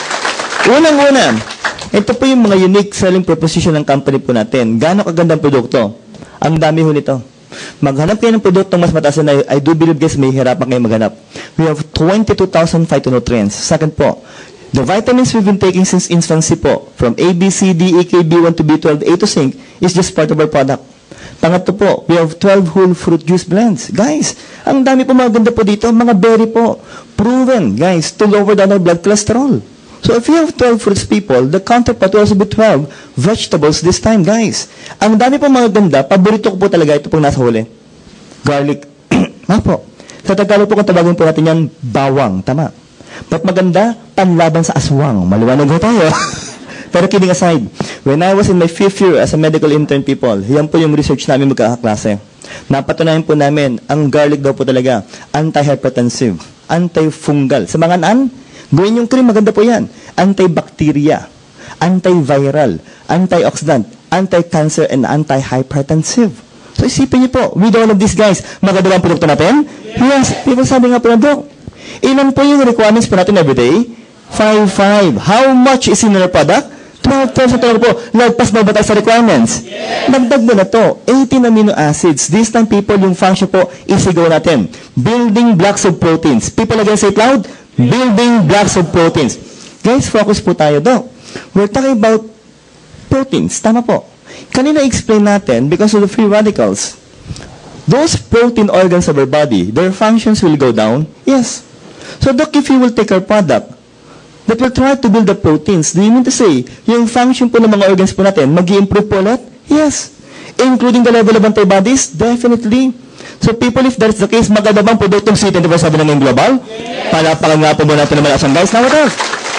Speaker 1: Unang-una, ito po yung mga unique selling proposition ng company po natin. Gano'ng kagandang produkto? Ang dami ho nito. Maghanap kayo ng produktong mas mataas na I do believe guys may hirapan kayo maghanap. We have twenty-two thousand phytonutrients. Second po, the vitamins we've been taking since infancy po, from A, B, C, D, E, K, B one to B twelve, A to zinc, is just part of our product. Pangatlo po, we have twelve whole fruit juice blends. Guys, ang dami po mga ganda po dito, mga berry po. Proven, guys, to lower down our blood cholesterol. So if you have twelve fruits people, the counterpart will also be twelve vegetables this time, guys. Ang dami po mga ganda, paborito ko po talaga, ito pong nasa huli. Garlic. Nga po. Sa Tagalog po kung tawagin po natin yan, bawang. Tama. But maganda, panlaban sa aswang. Maliwanag ho tayo. Pero kidding aside, when I was in my fifth year as a medical intern people, yan po yung research namin magkakaklase. Napatunayan po namin, ang garlic daw po talaga, anti-hypertensive, anti-fungal. Sa mga naan, gawin yung cream, maganda po yan. Antibacteria, antiviral, antioxidant, anti-cancer, and anti-hypertensive. So isipin niyo po, with all of these guys, maganda ang produkto natin? Yes. Yes. People sabi nga po na, Dok, ilan po yung requirements po natin everyday? five five. How much is in our product? twelve times na talaga po. Lagpas na ba tayo sa requirements? Yes. Dagdag mo na to. eighteen amino acids. This time, people, yung function po, isigaw natin. Building blocks of proteins. People again say it loud. Building blocks of proteins. Guys, focus po tayo do. We're talking about proteins. Tama po. Kanina explain natin, because of the free radicals, those protein organs of our body, their functions will go down. Yes. So, Doc, if you will take our product, that will try to build the proteins. Do you mean to say, yung function po ng mga organs po natin, mag-i-improve po ulit? Yes. Including the level of antibodies? Definitely. So people, if that's the case, maganda bang produktong C twenty-four seven ng global? Yes. Palapakan nga po muna natin naman asan, guys. Now what else?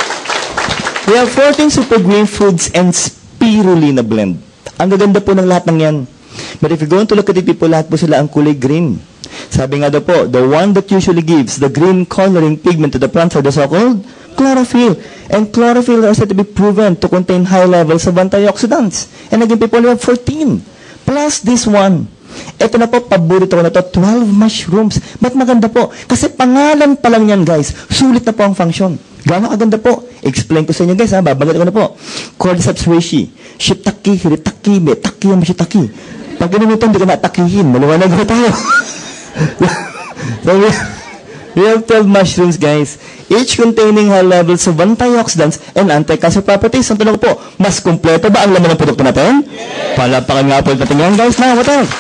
Speaker 1: We have fourteen super green foods and spirulina blend. Ang gaganda po ng lahat ng yan. But if you're going to look at it, people, lahat po sila ang kulay green. Sabi nga daw po, the one that usually gives the green coloring pigment to the plants are the so-called chlorophyll. And chlorophyll are said to be proven to contain high levels of antioxidants. And again, people, we have fourteen. Plus this one. Ito na po, paborito ko na to, twelve mushrooms. Ba't maganda po? Kasi pangalan pa lang yan, guys. Sulit na po ang function. Gano'ng kaganda po? Explain ko sa inyo, guys, ha? Babagat ko na po. Cordyceps reishi, shiitake, hiritake, metake, mashitake. Pag ganun ito, hindi ka natakihin. Maliwanag na tayo. So, we, we have twelve mushrooms, guys. Each containing high levels of antioxidants and anti-cancer properties. Ang tanong po, mas kumpleto ba ang laman ng produkto natin? Yes. Palapakan nga po natin yan, guys. Now, what else?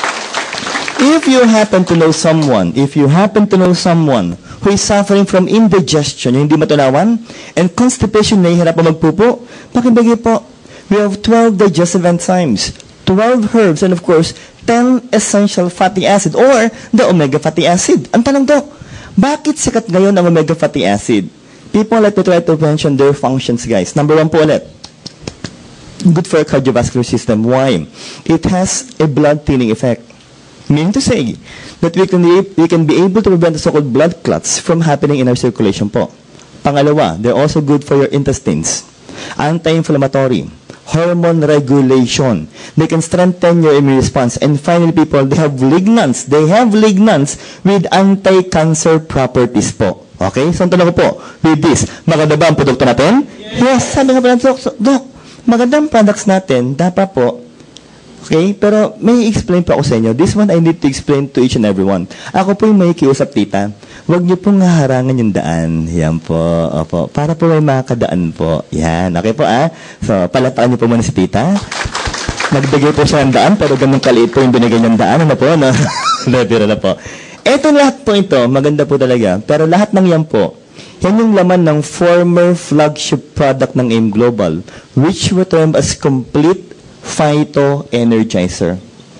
Speaker 1: If you happen to know someone, if you happen to know someone who is suffering from indigestion, yung hindi matunawan, and constipation, nahihirap pa magpupo, pakibigay po, we have twelve digestive enzymes, twelve herbs, and of course, ten essential fatty acid, or the omega fatty acid. Ang tanong do, bakit sikat ngayon ang omega fatty acid? People, let me try to mention their functions, guys. Number one po ulit, good for our cardiovascular system. Why? It has a blood thinning effect. Meaning to say that we can, we can be able to prevent the so-called blood clots from happening in our circulation po. Pangalawa, they're also good for your intestines. Anti-inflammatory. Hormone regulation. They can strengthen your immune response. And finally, people, they have lignans. They have lignans with anti-cancer properties po. Okay? So, ang tanong ko po, with this, maganda ba ang produkto natin? Yes, yes, sabi nga pala, Doc, Doc, magandang products natin, dapat po, okay? Pero may explain pa ako sa inyo. This one, I need to explain to each and every one. Ako po yung may kiusap, tita. Huwag niyo pong haharangan yung daan. Yan po. Opo. Para po may makadaan po. Yan. Okay po, ah? So, palataan niyo po muna si tita. Nagbigay po siya ng daan, pero ganun kaliit po yung binigay niyang daan. Ano po? No? Lebiro na po. Ito lahat po ito, maganda po talaga. Pero lahat ng yan po, yan yung laman ng former flagship product ng AIM Global, which we term as complete Phyto Energizer.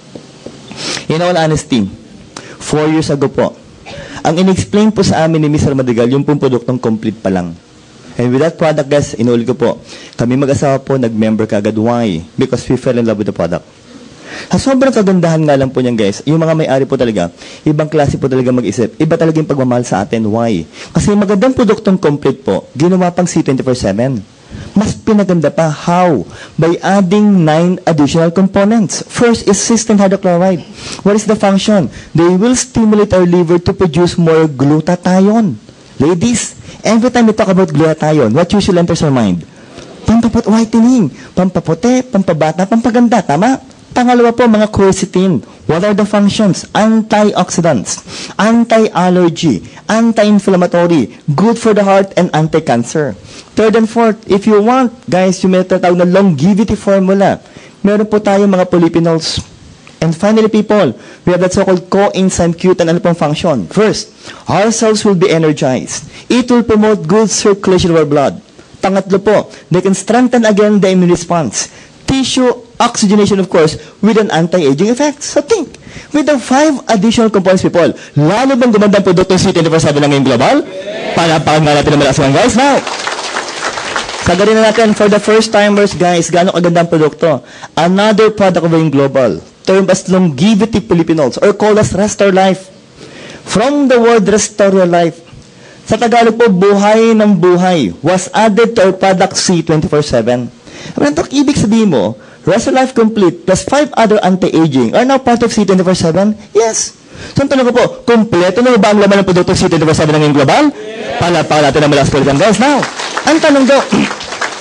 Speaker 1: In all honesty, four years ago po, ang in-explain po sa amin ni Mister Madrigal, yung pong produktong complete pa lang. And with that product, guys, inulit ko po, kami mag-asawa po, nag-member kagad. Why? Because we fell in love with the product. Sa sobrang kagandahan nga lang po niyan, guys, yung mga may-ari po talaga, ibang klase po talaga mag-isip. Iba talaga yung pagmamahal sa atin. Why? Kasi magandang produktong complete po, ginawa pang C twenty-four seven. Mas pinaganda pa. How? By adding nine additional components. First is cysteine hydrochloride. What is the function? They will stimulate our liver to produce more glutathione. Ladies, every time we talk about glutathione, what usually enters our mind? Pampapot whitening, pampaputi, pampabata, pampaganda. Tama? Pangalawa po, mga quercetin. What are the functions? Antioxidants, anti-allergy, anti-inflammatory, good for the heart, and anti-cancer. Third and fourth, if you want, guys, yung may tatawag na longevity formula, meron po tayong mga polyphenols. And finally, people, we have that so-called coenzyme Q ten. Ano pong function? First, our cells will be energized. It will promote good circulation of our blood. Pangatlo po, they can strengthen again the immune response. Tissue oxygenation, of course, with an anti-aging effect. So think, with the five additional components, people, lalo bang gumandang produktong C twenty-four seven ng AIM Global? Yeah. Palapakan nga natin naman aswang, guys. Now, sagarin na natin, for the first-timers, guys, gano'ng kagandang produkto. Another product of AIM Global, termed as longevity polyphenols, or called as Restore Life. From the word Restore Your Life, sa Tagalog po, buhay ng buhay, was added to our product C twenty-four seven. Ang ibig sabihin mo, Restore Life Complete plus five other anti-aging are now part of C twenty-four seven? Yes. So, ang tanong ko po, kumpleto na ba ang laman ng produkto C twenty-four seven ng AIM Global? Yes. Palapakan natin ang malas kulitan, guys. Now, ang tanong daw,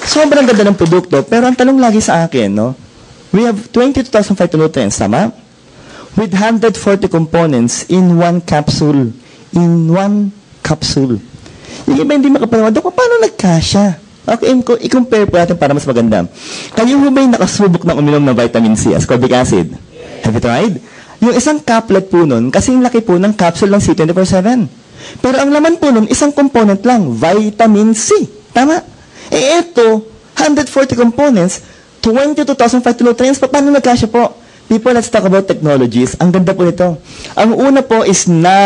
Speaker 1: Sobrang ganda ng produkto, pero ang tanong lagi sa akin, no? We have twenty-two thousand phytonutrients, tama? With one hundred forty components in one capsule. In one capsule. Yung iba hindi makapanawa, Dok, paano nagkasya? Okay, i-compare po natin para mas maganda. Kayo ho ba'y nakasubok ng uminom ng vitamin C, ascorbic acid? Have you tried? Yung isang caplet po nun, kasing laki po ng capsule ng C twenty-four seven. Pero ang laman po nun, isang component lang, vitamin C. Tama? Eh ito, one hundred forty components, twenty-two thousand phytonutrients, paano nagkasya po? People, let's talk about technologies. Ang ganda po nito. Ang una po is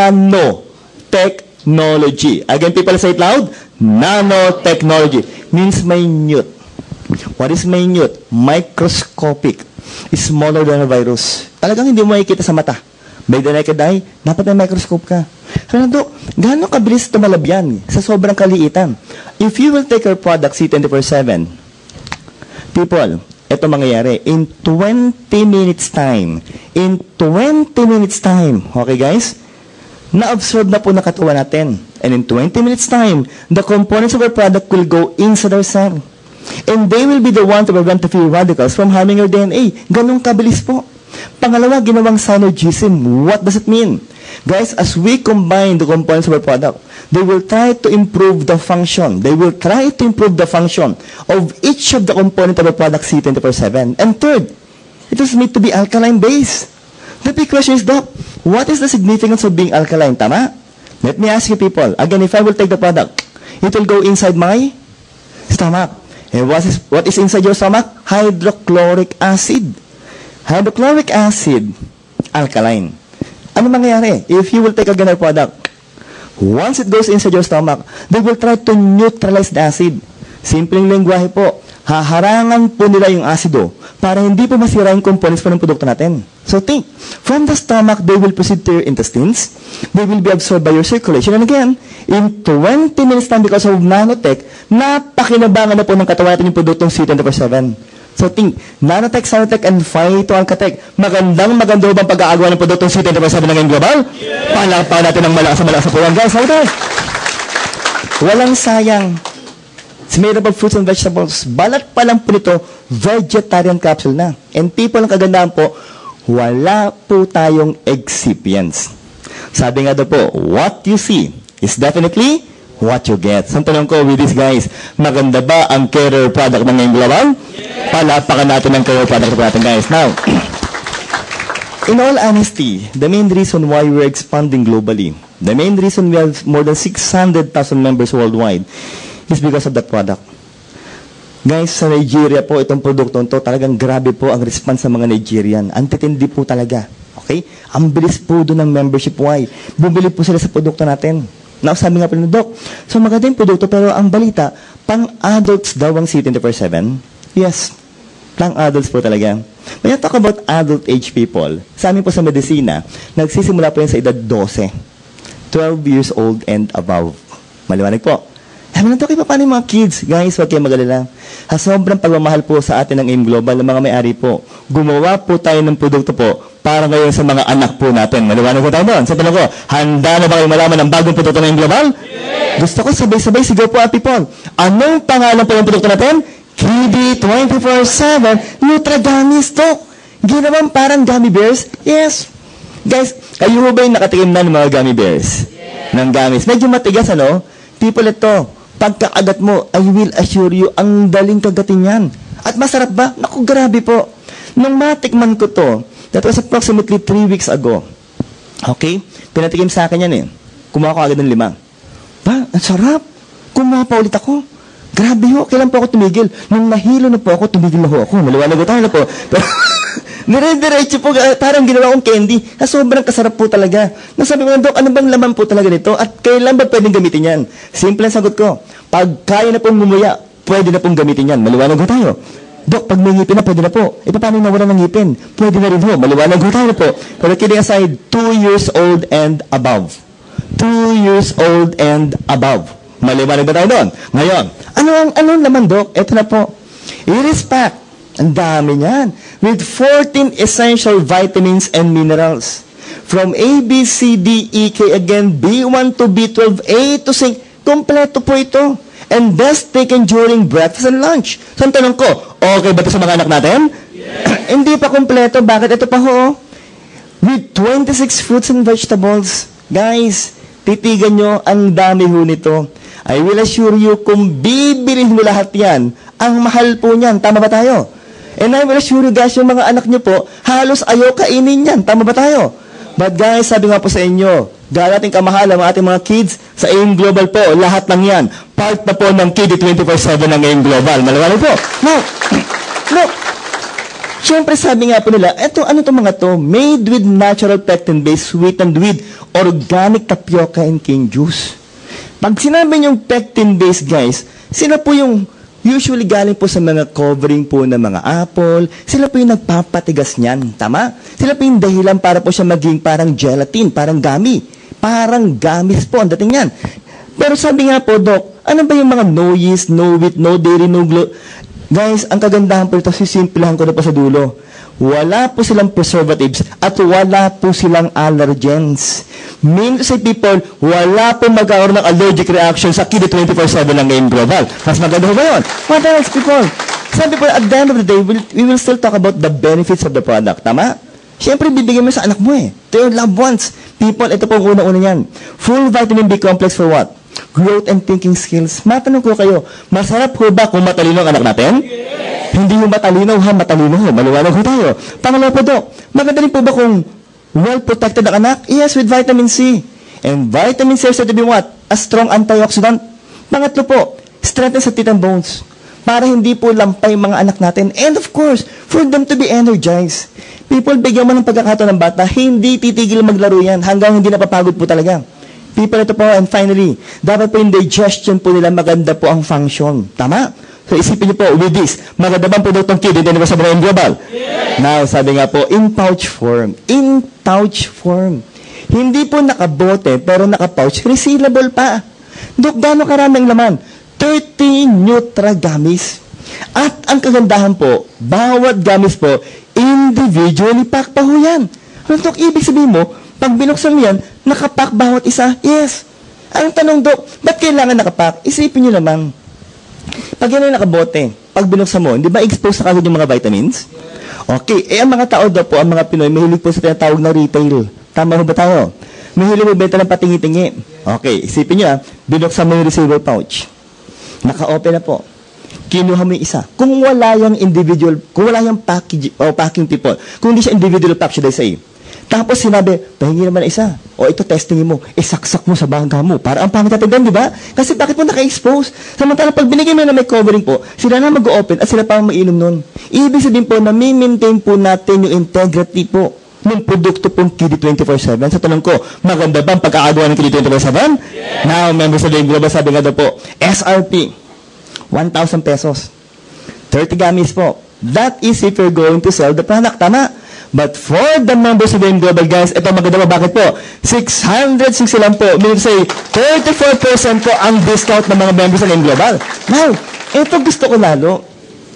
Speaker 1: nanotechnology. Again, people, say it loud. Nanotechnology means minute. What is minute? Microscopic. Smaller than a virus. Talagang hindi mo makikita sa mata. By the naked eye, dapat may microscope ka. Fernando, gaano kabilis tumalab yan sa sobrang kaliitan? If you will take our product C twenty-four seven, people, ito mangyayari in twenty minutes time. In twenty minutes time, okay guys? Na-absorb na po na katawan natin. And in twenty minutes time, the components of our product will go inside our cell. And they will be the one to prevent the free radicals from harming our D N A. Ganong kabilis po. Pangalawa, ginawang synergism. What does it mean? Guys, as we combine the components of our product, they will try to improve the function. They will try to improve the function of each of the components of our product C twenty-four seven. And third, it was made to be alkaline-based. The big question is, Doc, what is the significance of being alkaline? Tama? Let me ask you people. Again, if I will take the product, it will go inside my stomach. And what is, what is inside your stomach? Hydrochloric acid. Hydrochloric acid, alkaline. Ano mangyayari? If you will take again our product, once it goes inside your stomach, they will try to neutralize the acid. Simpleng lengguwahe po, haharangan po nila yung asido para hindi po masira yung components po ng produkto natin. So think, from the stomach, they will proceed to your intestines. They will be absorbed by your circulation. And again, in twenty minutes time because of nanotech, napakinabangan na po ng katawan natin yung produktong C twenty-four seven. So think, nanotech, sanotech, and phytoalkatech. Magandang maganda bang pag-aagawa ng produktong C twenty-four seven na ngayon global? Yeah. Palakpakan natin ng malakas sa malakas sa po yan, guys. How does? Walang sayang. It's made up of fruits and vegetables. Balat pa lang po nito, vegetarian capsule na. And people, ang kagandahan po, wala po tayong excipients. Sabi nga daw po, what you see is definitely what you get. So, tanong ko with these guys, maganda ba ang career product ng ngayong global? Yeah. Palapakan natin ang career product natin, guys. Now, in all honesty, the main reason why we're expanding globally, the main reason we have more than six hundred thousand members worldwide, is because of that product. Guys, sa Nigeria po, itong produktong to, talagang grabe po ang response sa mga Nigerian. Antitindi po talaga. Okay? Ang bilis po doon ng membership. Why? Bumili po sila sa produkto natin. Now, sabi nga po ng Doc, so maganda yung produkto, pero ang balita, pang-adults daw ang C twenty-four seven? Yes. Pang-adults po talaga. When you talk about adult age people, sa amin po sa medisina, nagsisimula po yan sa edad twelve. twelve years old and above. Maliwanag po. Sabi na, Doc, paano yung mga kids? Guys, huwag kayo mag-alala. Sa sobrang pagmamahal po sa atin ng A I M Global, ng mga may-ari po, gumawa po tayo ng produkto po para ngayon sa mga anak po natin. Maliwanag po tayo doon. Sa tanong ko, handa na ba kayo malaman ng bagong produkto ng A I M Global? Yes! Gusto ko sabay-sabay sigaw po, people. Anong pangalan po ng produkto natin? K B twenty-four seven Nutra Gummies, Doc. Ginawang parang gummy bears? Yes. Guys, kayo ba yung nakatikim na ng mga gummy bears? Yes. Ng gummies. Medyo matigas, ano? People, ito. Pagkakagat mo, I will assure you, ang daling kagatin yan. At masarap ba? Naku, grabe po. Nung matikman ko to, that was approximately three weeks ago. Okay? Pinatikim sa akin yan eh. Kumuha ko agad ng lima. Ba, ang sarap. Kumuha pa ulit ako. Grabe ho, kailan po ako tumigil? Nung nahilo na po ako, tumigil na ho ako. Maliwanag tayo na po. Dire-diretso po, parang ginawa kong candy. Na sobrang kasarap po talaga. Nasabi ko, Dok, ano bang laman po talaga nito? At kailan ba pwedeng gamitin yan? Simple ang sagot ko. Pag kaya na pong ngumuya, pwede na pong gamitin yan. Maliwanag ko tayo. Dok, pag may ngipin na, pwede na po. E paano nawala ng ngipin? Pwede na rin ho. Maliwanag ko tayo po. Pero kidding aside, two years old and above. Two years old and above. Maliwanag ba tayo doon? Ngayon, ano ang ano naman, Dok? Ito na po. Iris pack. Ang dami niyan. With fourteen essential vitamins and minerals. From A, B, C, D, E, K, again, B one to B twelve, A to zinc. Kompleto po ito. and best taken during breakfast and lunch. So, ang tanong ko, okay ba ito sa mga anak natin? Yes. Hindi pa kompleto. Bakit ito pa ho? With twenty-six fruits and vegetables. Guys, titigan nyo, ang dami ho nito. I will assure you, kung bibilhin mo lahat yan, ang mahal po niyan. Tama ba tayo? And I will assure you guys, yung mga anak nyo po, halos ayaw kainin yan. Tama ba tayo? But guys, sabi nga po sa inyo, dahil ating kamahal ang ating mga kids, sa A I M Global po, lahat ng yan, part na po ng Kiddy twenty-four seven ng A I M Global. Malawanan po. No. No. Siyempre sabi nga po nila, eto, ano itong mga to? Made with natural pectin-based, sweetened with organic tapioca and cane juice. Pag sinabi niyong pectin-based, guys, sila po yung usually galing po sa mga covering po ng mga apple. Sila po yung nagpapatigas niyan. Tama? Sila po yung dahilan para po siya maging parang gelatin, parang gummy. Parang gummies po ang dating yan. Pero sabi nga po, Doc, ano ba yung mga no yeast, no wheat, no dairy, no gluten? Guys, ang kagandahan po ito, sisimplahan ko na po sa dulo. Wala po silang preservatives at wala po silang allergens. Mean to say, people, wala po magkakaroon ng allergic reaction sa Kiddy twenty-four seven ng A I M Global. Mas maganda ba yun? What else, people? Some people, at the end of the day, we'll, we will still talk about the benefits of the product. Tama? Siyempre, bibigyan mo sa anak mo eh. To your loved ones. People, ito po ang unang-una yan. Full vitamin B complex for what? Growth and thinking skills. Matanong ko kayo, masarap ko ba kung matalino ang anak natin? Yes. Hindi yung matalino, ha? Matalino ho. Maliwanag ho tayo. Pangalawa po, Dok, maganda rin po ba kung well-protected ang anak? Yes, with vitamin C. And vitamin C is said to be what? A strong antioxidant. Pangatlo po, strengthen sa teeth and bones. Para hindi po lampay mga anak natin. And of course, for them to be energized. People, bigyan mo ng pagkakataon ng bata, hindi titigil maglaro yan hanggang hindi napapagod po talaga. People, ito po, and finally, dapat po yung digestion po nila maganda po ang function. Tama? So, isipin niyo po, with this, maganda bang produktong Kiddy twenty-four seven ng Global? Yes! Now, sabi nga po, in pouch form. In pouch form. Hindi po nakabote, pero nakapouch. Resealable pa. Dok, gano'ng karaming laman? thirty Nutra gummies. At ang kagandahan po, bawat gummies po, individually pack pa ho yan. Ano, Dok, ibig sabihin mo, pag binuksan mo yan, nakapack bawat isa? Yes. Ang tanong, Dok, ba't kailangan nakapack? Isipin nyo naman. Pag yan ay nakabote, pag binuksan mo, hindi ba expose na kagad yung mga vitamins? Okay. Eh, ang mga tao daw po, ang mga Pinoy, mahilig po sa tinatawag na retail. Tama ba tayo? Mahilig mo benta ng patingi-tingi. Okay. Isipin nyo, ah, binuksan mo yung receiver pouch. Naka-open na po. Kinuha mo yung isa. Kung wala yung individual, kung wala yung package, o packing people, kung hindi siya individual pack, should I say, tapos sinabi, pahingi naman na isa. O ito, testingin mo. Isaksak mo sa bangka mo. Para ang pangit natin doon, di ba? Kasi bakit mo naka-expose? Samantala, pag binigay mo na may covering po, sila na mag-open at sila pa ang mainom nun. Ibig sabihin po na may-maintain po natin yung integrity po ng produkto pong Kiddy twenty-four seven. Sa tanong ko, maganda ba ang pagkakagawa ng Kiddy twenty-four seven? Yes. Now, members of the Global, sabi nga daw po, S R P, one thousand pesos. thirty gummies po. That is if you're going to sell the product. Tama? But for the members of the A I M Global, guys, ito maganda ba? Bakit po? six hundred sixty lang po. Meaning say, thirty-four percent po ang discount ng mga members ng A I M Global. Now, ito gusto ko lalo.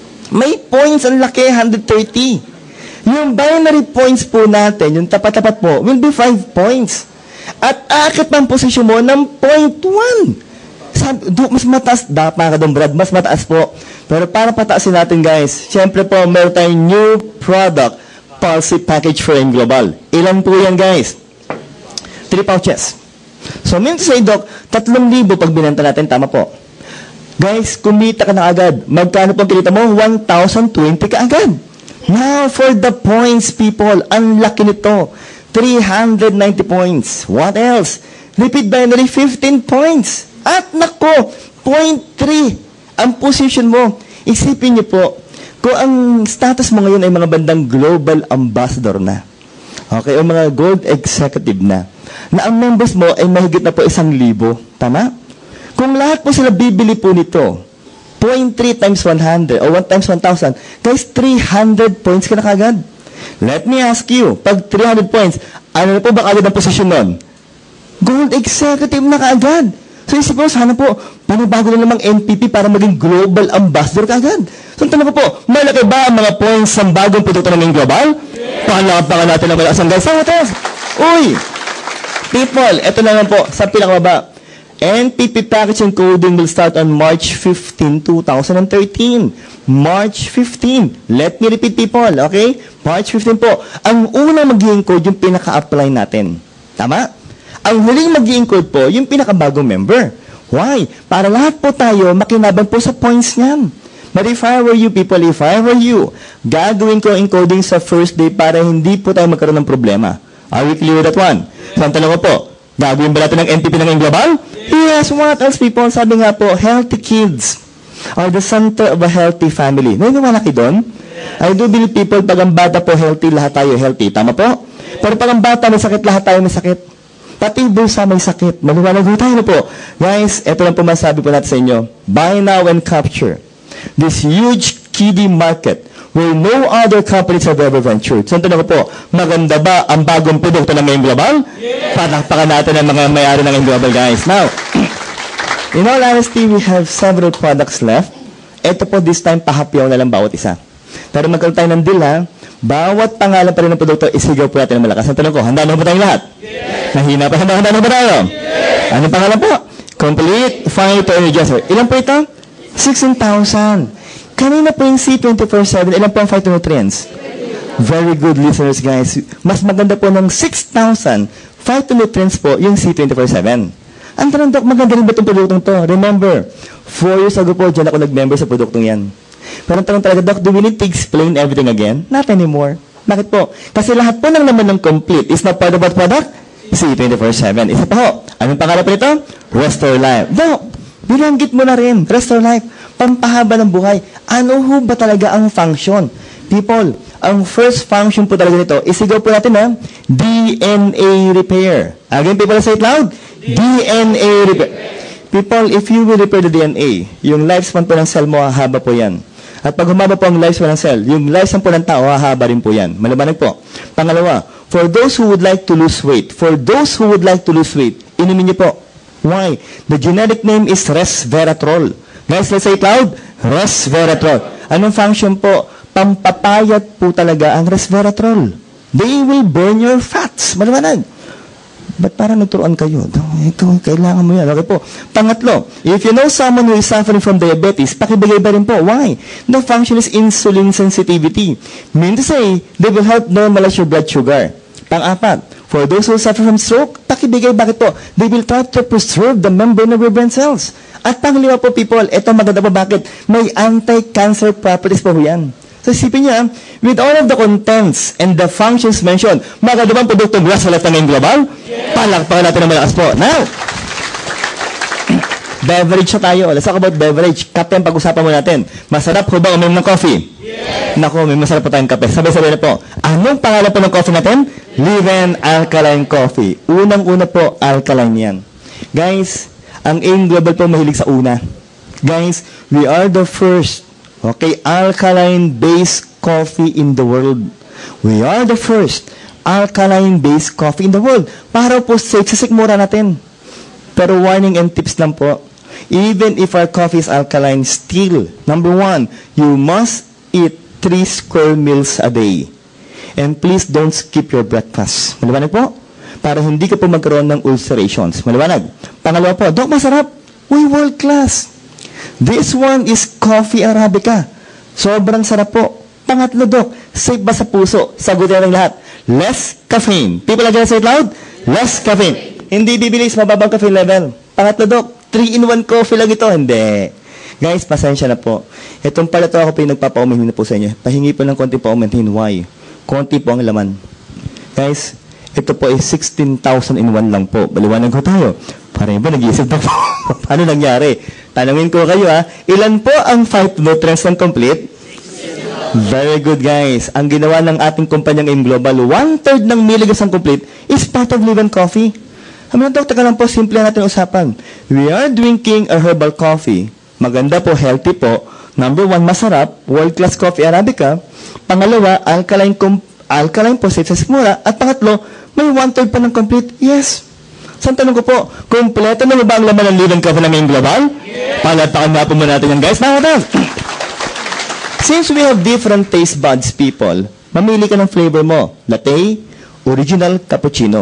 Speaker 1: May points ang laki, one hundred thirty. Yung binary points po natin, yung tapat-tapat po, will be five points. At akit pa ang posisyon mo ng point one. Sabi, do, mas mataas, dapat ka doon, Brad, mas mataas po. Pero para pataasin natin, guys, syempre po, meron tayong new product, Pulse package for A I M Global. Ilan po yan, guys? Three pouches. So, mean to say, Doc, tatlong libo pag binenta natin, tama po. Guys, kumita ka na agad. Magkano pong kinita mo? one thousand twenty ka agad. Now, for the points, people, ang laki nito. three hundred ninety points. What else? Repeat binary, fifteen points. At nako, point three ang position mo. Isipin niyo po, kung ang status mo ngayon ay mga bandang global ambassador na, okay, o mga gold executive na, na ang members mo ay mahigit na po isang libo, tama? Kung lahat po sila bibili po nito, point three times one hundred, o one times one thousand, guys, three hundred points ka na kagad. Let me ask you, pag three hundred points, ano na po ba kagad ang posisyon nun? Gold executive na kaagad. So isip ko, sana po, panabago na namang N P P para maging global ambassador kaagad. So tanong ko po, malaki ba ang mga points ng bagong produkto ng Global? Yes. Pakalakad pa nga natin ang malakas ang guys. Sa atas! Uy! People, eto na lang po, sa pinakababa. N P P packaging coding will start on March fifteenth, two thousand thirteen. March fifteenth. Let me repeat, people, okay? March fifteenth po. Ang unang mag-i-encode yung pinaka-apply natin. Tama? Ang huling mag-i-encode po, yung pinaka-bagong member. Why? Para lahat po tayo makinabang po sa points niyan. But if I were you, people, if I were you, gagawin ko encoding sa first day para hindi po tayo magkaroon ng problema. Are we clear with that one? So, ang tanong ko po, gagawin ba natin ng N P P ng global? Yes, what else, people? Sabi nga po, healthy kids are the center of a healthy family. Naniniwala kayo doon? I do believe, people, pag ang bata po healthy, lahat tayo healthy. Tama po? Pero pag ang bata may sakit, lahat tayo may sakit. Pati bulsa may sakit. Maniwala po tayo na po. Guys, ito lang po masabi po natin sa inyo. Buy now and capture this huge kiddie market where no other companies have ever ventured. So, tanong ko po, maganda ba ang bagong produkto ng Ngayong Global? Yes! Palakpakan natin ang mga may-ari ng Ngayong Global, guys. Now, in all honesty, we have several products left. Ito po, this time, pahapyaw na lang bawat isa. Pero magkaroon tayo ng deal, ha? Bawat pangalan pa rin ng produkto, isigaw po natin ng malakas. Ang tanong ko, handa na ba tayong lahat? Yes! Nahina pa, handa, handa na ba tayo? Yes! Anong pangalan po? Complete Phyto Energizer. Ilan po ito? sixteen thousand. Kanina po yung C twenty-four seven. Ilan po ang phytonutrients? Very good listeners, guys. Mas maganda po ng six thousand phytonutrients po yung C twenty-four seven. Ang tanong, Dok, maganda rin ba itong produktong to? Remember, four years ago po, dyan ako nag-member sa produktong yan. Pero ang tanong talaga, Doc, do we need to explain everything again? Not anymore. Bakit po? Kasi lahat po ng laman ng complete is not part of what product? C twenty-four seven. Isa pa ho. Anong pangalan po nito? Restore Life. Doc, binanggit mo na rin. Restore Life. Pampahaba ng buhay. Ano ho ba talaga ang function? People, ang first function po talaga nito, isigaw po natin ha, D N A repair. Again, people, say it loud. D N A repair. People, if you will repair the D N A, yung lifespan po ng cell mo, hahaba po yan. At pag humaba po ang lifespan ng cell, yung lifespan po ng tao, hahaba rin po yan. Malabanan po. Pangalawa, for those who would like to lose weight, for those who would like to lose weight, inumin niyo po. Why? The generic name is resveratrol. Guys, let's say it loud. Resveratrol. Anong function po? Pampapayat po talaga ang resveratrol. They will burn your fats. Maliwanag. Ba't parang nagturuan kayo? Ito, kailangan mo yan. Okay po. Pangatlo, if you know someone who is suffering from diabetes, pakibigay ba rin po? Why? The function is insulin sensitivity. Mean to say, they will help normalize your blood sugar. Pang-apat, for those who suffer from stroke, pakibigay. Bakit po? They will try to preserve the membrane of your brain cells. At panglima po, people, ito maganda po bakit? May anti-cancer properties po yan. So, isipin niyo, with all of the contents and the functions mentioned, maganda bang produktong glass sa lahat ng global? Yes! Palakpakan natin ng malakas po. Now, beverage na tayo. Let's talk about beverage. Kape ang pag-usapan mo natin. Masarap ko ba uminom ng coffee? Yes! Naku, may masarap po tayong kape. Sabay-sabay na po. Anong pangalan po ng coffee natin? Liven Alkaline Coffee. Unang-una po, alkaline yan. Guys, ang A I M Global po mahilig sa una. Guys, we are the first, okay, alkaline-based coffee in the world. We are the first alkaline-based coffee in the world. Para po sa sikmura natin. Pero warning and tips lang po. Even if our coffee is alkaline, still, number one, you must eat three square meals a day. And please don't skip your breakfast. Maliwanag po? Para hindi ka po magkaroon ng ulcerations. Maliwanag. Pangalawa po, Dok, masarap. Uy, world class. This one is coffee Arabica. Sobrang sarap po. Pangatlo, Dok, safe ba sa puso? Sagutin ng lahat. Less caffeine. People are gonna say it loud? Less caffeine. Hindi bibilis, mababang caffeine level. Pangatlo, Dok, three in one coffee lang ito. Hindi. Guys, pasensya na po. Itong pala to ako po yung nagpapauminhin na po sa inyo. Pahingi po ng konti pauminhin. Why? Konti po ang laman. Guys, ito po ay sixteen thousand in one lang po. Baliwanag ko tayo. Parang ba, nag-iisip na po. Paano nangyari? Tanungin ko kayo ha. Ilan po ang phytonutrients ng complete? Very good, guys. Ang ginawa ng ating kumpanyang A I M Global, one-third ng milligrams ng complete is part of Liven Coffee. Haman, Dok, taka lang po, simple natin usapan. We are drinking a herbal coffee. Maganda po, healthy po. Number one, masarap. World-class coffee Arabica. Pangalawa, alkaline, alkaline po, safe sa sikmura. At pangatlo, may one-third pa ng complete. Yes. Saan tanong ko po, kompleto na ba ang laman ng Liven Coffee ng A I M Global? Yes. Palatakan na po muna natin yan, guys. Now, then, since we have different taste buds, people, mamili ka ng flavor mo. Latte, original, cappuccino.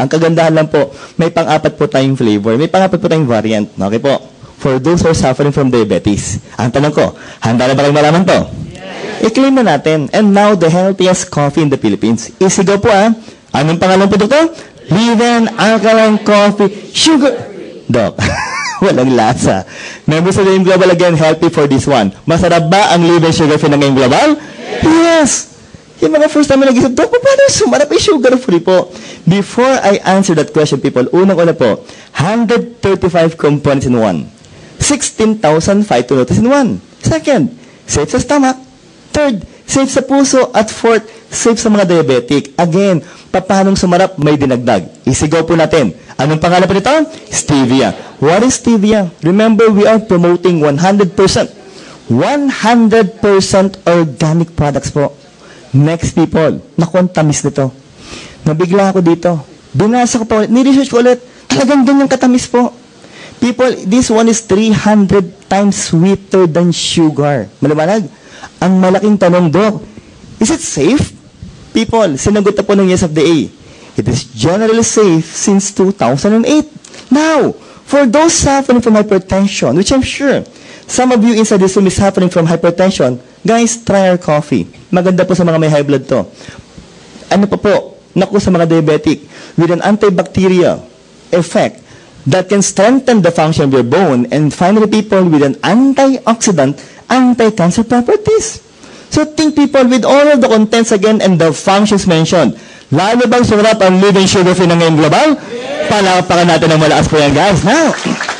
Speaker 1: Ang kagandahan lang po, may pang-apat po tayong flavor. May pang-apat po tayong variant. Okay po? For those who are suffering from diabetes. Ang tanong ko, handa na ba kayong malaman to? Yes. I-claim na natin. And now, the healthiest coffee in the Philippines. Isigaw po ah. Anong pangalan po dito? Liven Alkaline Coffee Sugar. Doc, walang lasa. Members of the Game Global again, healthy for this one. Masarap ba ang Liven Sugar Free ng Game Global? Yes! Yung mga first time na nag-isip, Doc, paano sumarap ay sugar free po? Before I answer that question, people, unang-una po, one hundred thirty-five components in one. sixteen thousand five to notice in one. Second, safe sa stomach. Third, safe sa puso. At fourth, safe sa mga diabetic. Again, papanong sumarap, may dinagdag. Isigaw po natin. Anong pangalan po nito? Stevia. What is stevia? Remember, we are promoting one hundred percent. one hundred percent organic products po. Next, people, naku, ang tamis nito. Nabigla ako dito. Binasa ko pa ulit. Ni-research ko ulit. Talagang ganyang katamis po. People, this one is three hundred times sweeter than sugar. Maliwanag? Ang malaking tanong, Doc, is it safe? People, sinagot na po ng yes of the A. It is generally safe since two thousand eight. Now, for those suffering from hypertension, which I'm sure some of you inside this room is suffering from hypertension, guys, try our coffee. Maganda po sa mga may high blood to. Ano pa po? Naku, sa mga diabetic, with an antibacterial effect that can strengthen the function of your bone, and finally, people, with an antioxidant, anti-cancer properties. So think, people, with all of the contents again and the functions mentioned, lalo bang surap ang Liven Sugar Free ng Game Global? Yeah. Palakpakan natin ng malakas po yan, guys. Now,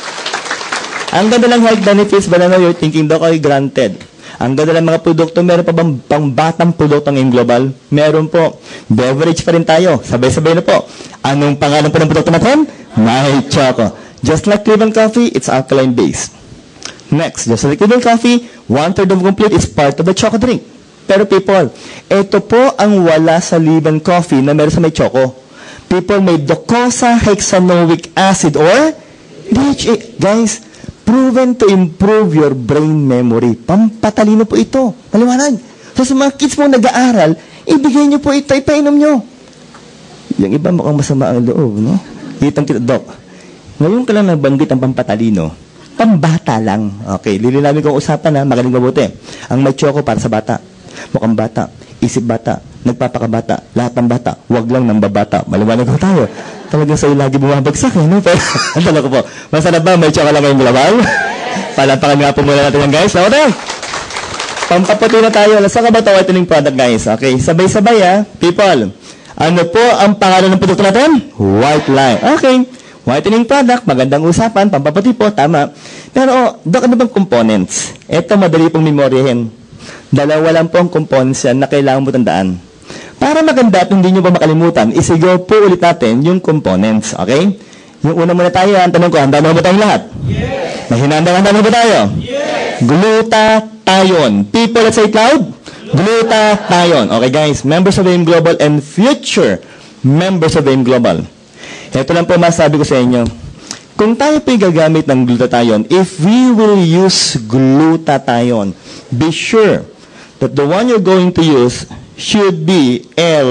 Speaker 1: ang ganda ng health benefits, ba na you're thinking, Doc, ay granted. Ang ganda ng mga produkto, meron pa bang pangbatang produkto ng Global? Meron po. Beverage pa rin tayo. Sabay-sabay na po. Anong pangalan po ng produkto natin? My Choco. Just like Liven Coffee, it's alkaline based. Next, just like Liven Coffee, one-third of complete is part of the Choco drink. Pero people, ito po ang wala sa Liven Coffee na meron sa may Choco. People, may docosahexaenoic acid or D H A. Guys, proven to improve your brain memory. Pampatalino po ito. Maliwanag. So sa mga kids mo nag-aaral, ibigay nyo po ito, ipainom nyo. Yung iba mukhang masama ang loob, no? Kitang kita, Doc. Ngayon ka lang nabanggit ang pampatalino. Pambata lang. Okay, lilinawin ko ang usapan ha, magaling mabuti. Ang may Choco para sa bata. Mukhang bata, isip bata, nagpapakabata, lahat ng bata, wag lang ng babata. Maliwanag ko tayo. Talagang sa'yo lagi bumabagsak eh, no? Pero, ang tala ko po, masarap ba may Choco lang ngayong global? Palapakan nga po muna natin yan, guys. Okay. Pampaputi na tayo. Saan ka ba ito whitening product, guys? Okay, sabay-sabay ha. People, ano po ang pangalan ng produkto natin? White Line. Okay. Whitening product, magandang usapan, pampaputi po, tama. Pero, Doc, ano bang components? Ito, madali pong memoryahin. Dalawa lang po ang components yan na kailangan mo tandaan. Para maganda at hindi nyo pa makalimutan, isigaw po ulit natin yung components, okay? Yung una muna tayo, ang tanong ko, handa na ba tayong lahat? Yes! May hinanda-handa na ba tayo? Yes! Glutathione. People, let's say it loud. Glutathione. Okay, guys, members of the A I M Global and future members of the A I M Global. Ito lang po masabi ko sa inyo. Kung tayo po gagamit ng glutathione, if we will use glutathione, be sure that the one you're going to use should be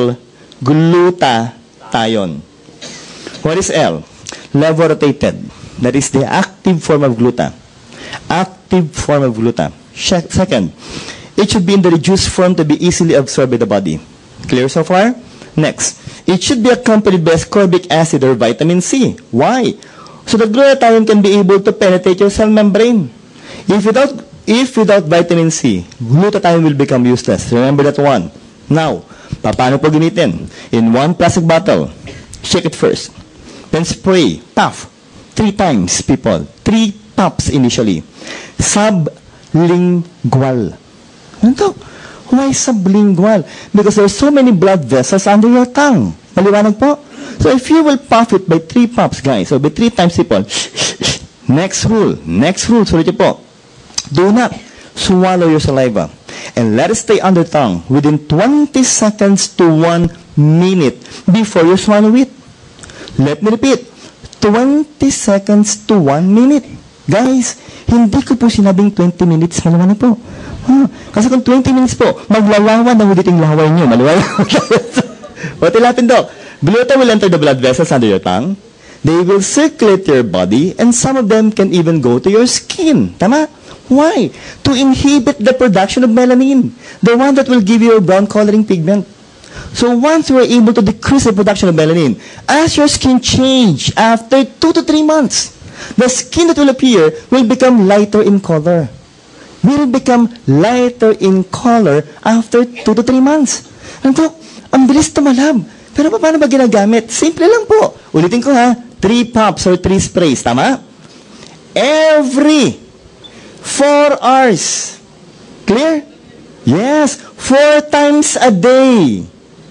Speaker 1: L-glutathione. What is L? Levodotated. That is the active form of gluta. Active form of gluta. Second, it should be in the reduced form to be easily absorbed by the body. Clear so far? Next, it should be accompanied by ascorbic acid or vitamin C. Why? So that glutathione can be able to penetrate your cell membrane. If without, if without vitamin C, glutathione will become useless. Remember that one. Now, paano po gamitin? In one plastic bottle, shake it first. Then spray, puff, three times, people. Three puffs initially. Sublingual. Ano to? Why sublingual? Because there are so many blood vessels under your tongue. Maliwanag po? So if you will puff it by three puffs, guys, so by three times, people. Next rule. Next rule, sulit niyo po. Do not swallow your saliva. And let it stay under tongue within twenty seconds to one minute before you swallow it. Let me repeat. twenty seconds to one minute. Guys, hindi ko po sinabing twenty minutes. Maliwanag po. Huh. Kasi kung twenty minutes po, maglalawan ng uliting laway nyo. Maliwanag. O tilapin, Dok. Gluta will enter the blood vessels under your tongue. They will circulate your body, and some of them can even go to your skin. Tama? Why? To inhibit the production of melanin, the one that will give you a brown coloring pigment. So once you are able to decrease the production of melanin, as your skin change after two to three months, the skin that will appear will become lighter in color. Will become lighter in color after two to three months. And so, ang bilis tumalab. Pero paano ba ginagamit? Simple lang po. Ulitin ko ha, three pops or three sprays, tama? Every four hours. Clear? Yes, four times a day.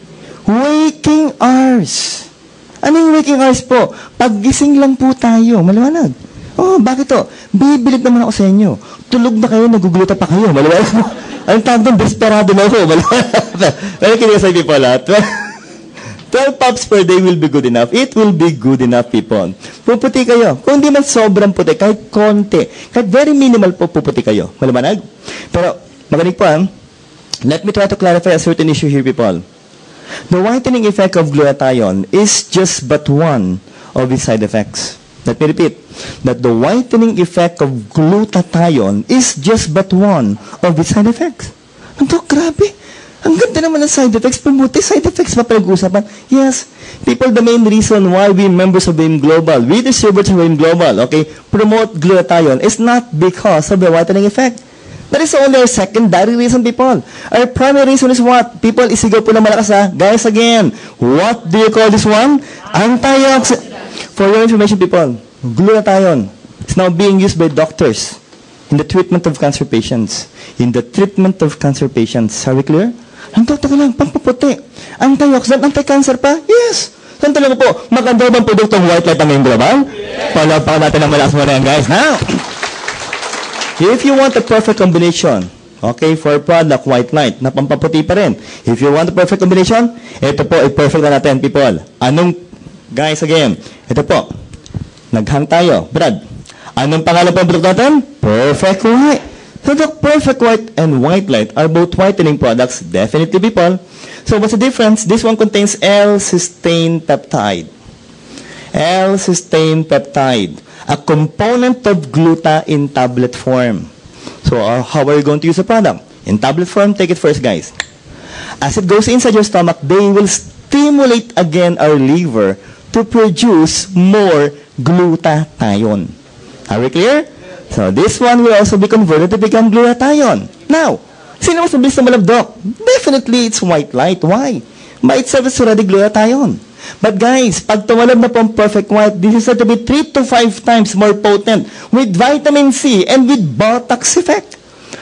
Speaker 1: Waking hours. Anong waking hours po? Paggising lang po tayo. Maliwanag. Oh, bakit to? Bibilip naman ako sa inyo. Tulog na kayo, naguguluta pa kayo. Maliwanag. Anong tawag doon? Desperado na ako. Maliwanag. Pero kinig sa people ha. twelve pops per day will be good enough. It will be good enough, people. Puputi kayo. Kung di man sobrang puti, kahit konti, kahit very minimal po, puputi kayo. Maliwanag? Pero, magaling po ha. Let me try to clarify a certain issue here, people. The whitening effect of glutathione is just but one of its side effects. Let me repeat, that the whitening effect of glutathione is just but one of its side effects. Ano, grabe. Ang ganda naman ng side effects. Pumuti, side effects pa pinag-uusapan. Yes, people, the main reason why we members of A I M Global, we distributors of A I M Global, okay, promote glutathione is not because of the whitening effect. That is only our secondary reason, people. Our primary reason is what? People, isigaw po na malakas ha. Guys, again, what do you call this one? Antioxidant. For your information, people, glutathione is now being used by doctors in the treatment of cancer patients. In the treatment of cancer patients. Are we clear? Ang totoo lang, pampaputi. Antioxidant, anti-cancer pa? Yes. Saan talaga po? Maganda bang produktong white light ang ngayong global? Yeah. Palapakan natin ang malakas mo na yan, guys. Now, if you want a perfect combination, okay, for product white light, na pampaputi pa rin. If you want a perfect combination, ito po, i-perfect na natin, people. Anong, guys, again, ito po, naghang tayo. Brad, anong pangalan po ang product natin? Perfect white. So, the perfect white and white light are both whitening products, definitely, people. So, what's the difference? This one contains L-cysteine peptide. L-cysteine peptide. A component of gluta in tablet form. So, uh, how are you going to use the product? In tablet form, take it first, guys. As it goes inside your stomach, they will stimulate again our liver to produce more glutathione. Are we clear? So, this one will also be converted to become glutathione. Now, sino mas mabilis na malabdok? Definitely, it's white light. Why? By itself, it's already glutathione. But guys, pag tumalab na pong perfect white, this is said to be three to five times more potent with vitamin C and with Botox effect.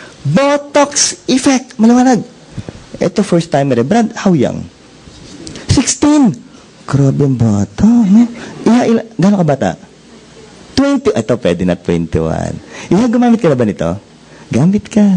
Speaker 1: Botox effect. Maliwanag. Ito first time, Brad, how young? sixteen. Grabe ang bata. No? Iha, ila, gano'n ka bata? twenty. Ito, pwede na twenty-one. Iha, gumamit ka na ba nito? Gamit ka.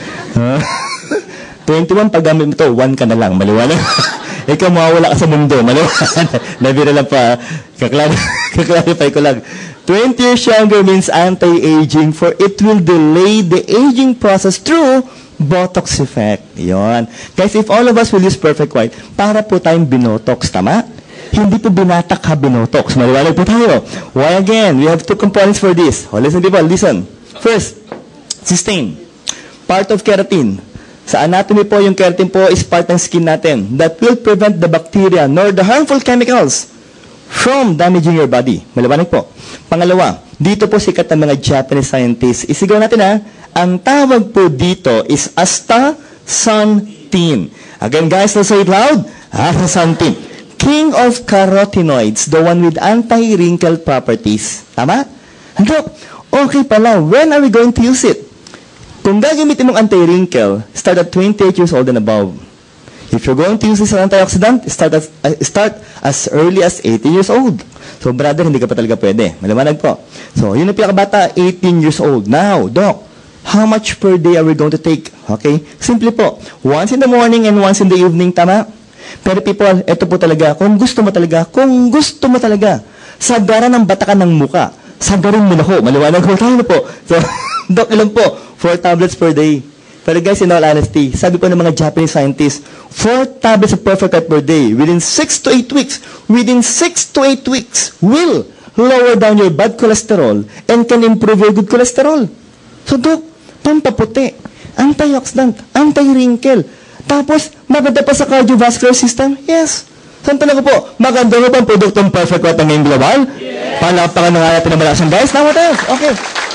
Speaker 1: twenty-one, pag gamit mo ito, one ka na lang. Maliwanag. Ikaw, mawawala ka sa mundo. Maliwanag. Nabira lang pa. Kaklarify ko lang. twenty years younger means anti-aging, for it will delay the aging process through Botox effect. Yon. Guys, if all of us will use perfect white, para po tayong binotox, tama? Hindi po binatak ha binotox. Maliwanag po tayo. Why again? We have two components for this. Oh, listen people, listen. First, cysteine. Part of keratin. Sa anatomy po, yung keratin po is part ng skin natin that will prevent the bacteria nor the harmful chemicals from damaging your body. Maliwanag po. Pangalawa, dito po sikat ng mga Japanese scientists. Isigaw natin ha, ang tawag po dito is astaxanthin. Again guys, let's say it loud. Astaxanthin. King of carotenoids, the one with anti-wrinkle properties. Tama? Ano? Okay pala, when are we going to use it? Kung gagamitin mong anti-wrinkle, start at twenty-eight years old and above. If you're going to use this antioxidant, start as, uh, start as early as eighteen years old. So, brother, hindi ka pa talaga pwede. Maliwanag po. So, yun ang pinakabata, eighteen years old. Now, Doc, how much per day are we going to take? Okay? Simply po, once in the morning and once in the evening, tama? Pero people, ito po talaga, kung gusto mo talaga, kung gusto mo talaga, sagaran ng batakan ng muka, sagarin mo na ho. Maliwanag ko tayo po. So, Doc, ilan po? Four tablets per day. Pero guys, in all honesty, sabi po ng mga Japanese scientists, four tablets of Perfect Heart per day within six to eight weeks, within six to eight weeks, will lower down your bad cholesterol and can improve your good cholesterol. So, Dok, pampaputi, antioxidant, anti-wrinkle, tapos, maganda pa sa cardiovascular system? Yes. Saan talaga po? Maganda mo ba ang produktong Perfect Heart ng ngayong global? Yes. Palapakan na nga natin ng malasan, guys. Tama tayo. Okay.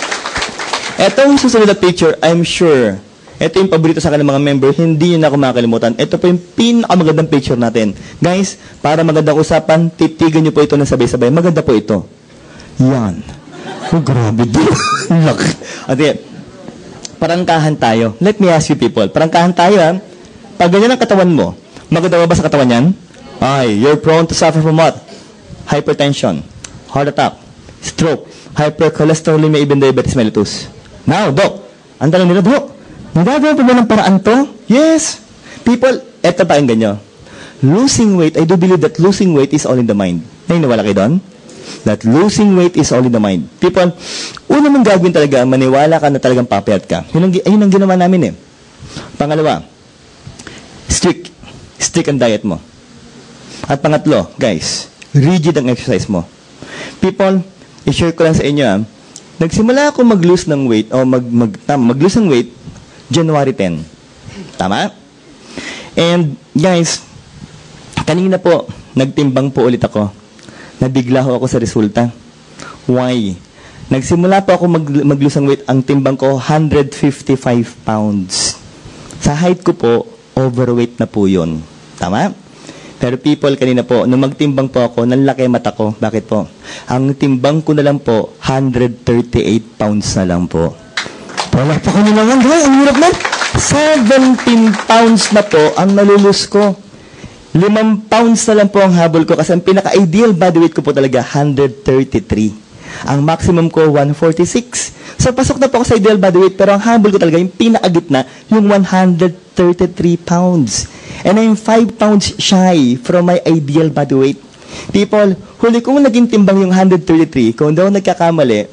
Speaker 1: Etong susunod na picture, I'm sure, ito yung paborito sa akin ng mga member, hindi nyo na ako makakalimutan. Ito po yung pinakamagandang picture natin. Guys, para magandang usapan, titigan nyo po ito ng sabay-sabay. Maganda po ito. Yan. Oh, grabe din. Laki. Ate, parangkahan tayo. Let me ask you people, parangkahan tayo ha. Pag ganyan ang katawan mo, maganda ba sa katawan yan? Ay, you're prone to suffer from what? Hypertension, heart attack, stroke, hypercholesterolemia, even diabetes mellitus. Now, Doc, ang tanong nila, Doc, nagagawa pa ba ng paraan to? Yes. People, eto pa ang ganyan. Losing weight, I do believe that losing weight is all in the mind. Naniniwala kayo doon? That losing weight is all in the mind. People, una mong gagawin talaga, maniwala ka na talagang papayat ka. Yun ang, yun ang ginawa namin eh. Pangalawa, strict. Strict ang diet mo. At pangatlo, guys, rigid ang exercise mo. People, i-share ko lang sa inyo, ah, nagsimula ako mag-lose ng weight, o mag, mag, mag-lose ng weight, January tenth. Tama? And, guys, kanina po, nagtimbang po ulit ako. Nabigla ho ako sa resulta. Why? Nagsimula po ako mag, mag-lose ng weight, ang timbang ko, one hundred fifty-five pounds. Sa height ko po, overweight na po yun. Tama? Pero people, kanina po, nung magtimbang po ako, nanlaki mata ko. Bakit po? Ang timbang ko na lang po, one hundred thirty-eight pounds na lang po. Wala pa ko nyo naman, guys. Ang hirap man. seventeen pounds na po ang nalulus ko. Limang pounds na lang po ang habol ko kasi ang pinaka-ideal body weight ko po talaga, one hundred thirty-three. Ang maximum ko, one forty-six. So, pasok na po ako sa ideal body weight, pero ang habol ko talaga, yung pinaka-gitna, yung one hundred thirty-three pounds. And I'm five pounds shy from my ideal body weight. People, huli kong naging timbang yung one hundred thirty-three, kung daw nagkakamali,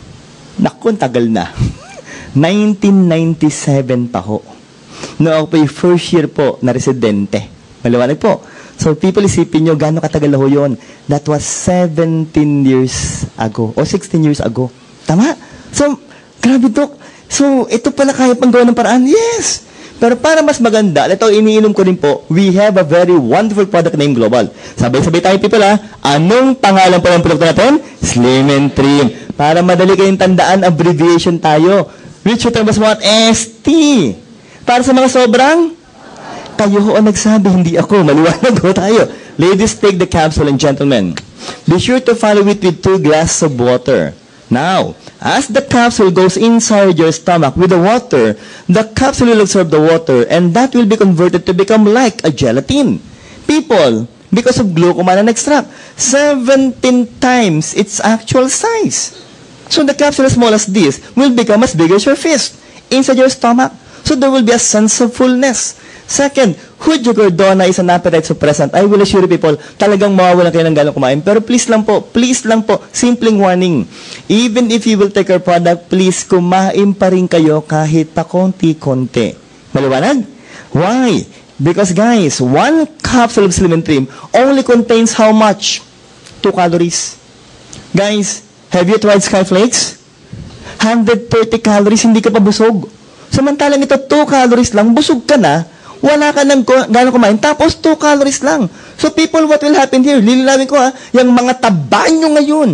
Speaker 1: naku, tagal na. nineteen ninety-seven pa ho. No, ako po yung first year po na residente. Maliwanag po. So, people, isipin nyo, gano'ng katagal na ho yun? That was seventeen years ago, o sixteen years ago. Tama? So, grabe, Dok. So, ito pala kaya pang gawa ng paraan? Yes! Pero para mas maganda, ito iniinom ko rin po, we have a very wonderful product named Global. Sabay-sabay tayo, people, ha? Anong pangalan po ng produkto natin? Slim and Trim. Para madali kayong tandaan, abbreviation tayo. Which term was what? S T. Para sa mga sobrang, kayo ho ang nagsabi, hindi ako. Maliwanag ho tayo. Ladies, take the capsule, and gentlemen, be sure to follow it with two glasses of water. Now, as the capsule goes inside your stomach with the water, the capsule will absorb the water and that will be converted to become like a gelatin. People, because of glucomannan extract, seventeen times its actual size. So the capsule as small as this will become as big as your fist inside your stomach. So there will be a sense of fullness. Second, Hujugordona is an appetite suppressant. I will assure you people, talagang mawawalan kayo ng ganong kumain. Pero please lang po, please lang po, simpleng warning. Even if you will take our product, please kumain pa rin kayo kahit pa konti-konti. Maliwanag? Why? Because guys, one capsule of Slim and Trim only contains how much? Two calories. Guys, have you tried Skyflakes? one hundred thirty calories, hindi ka pa busog. Samantalang ito, two calories lang, busog ka na, wala ka nang gano'ng kumain, tapos two calories lang. So people, what will happen here? Lilinawin ko ha, yung mga taba nyo ngayon.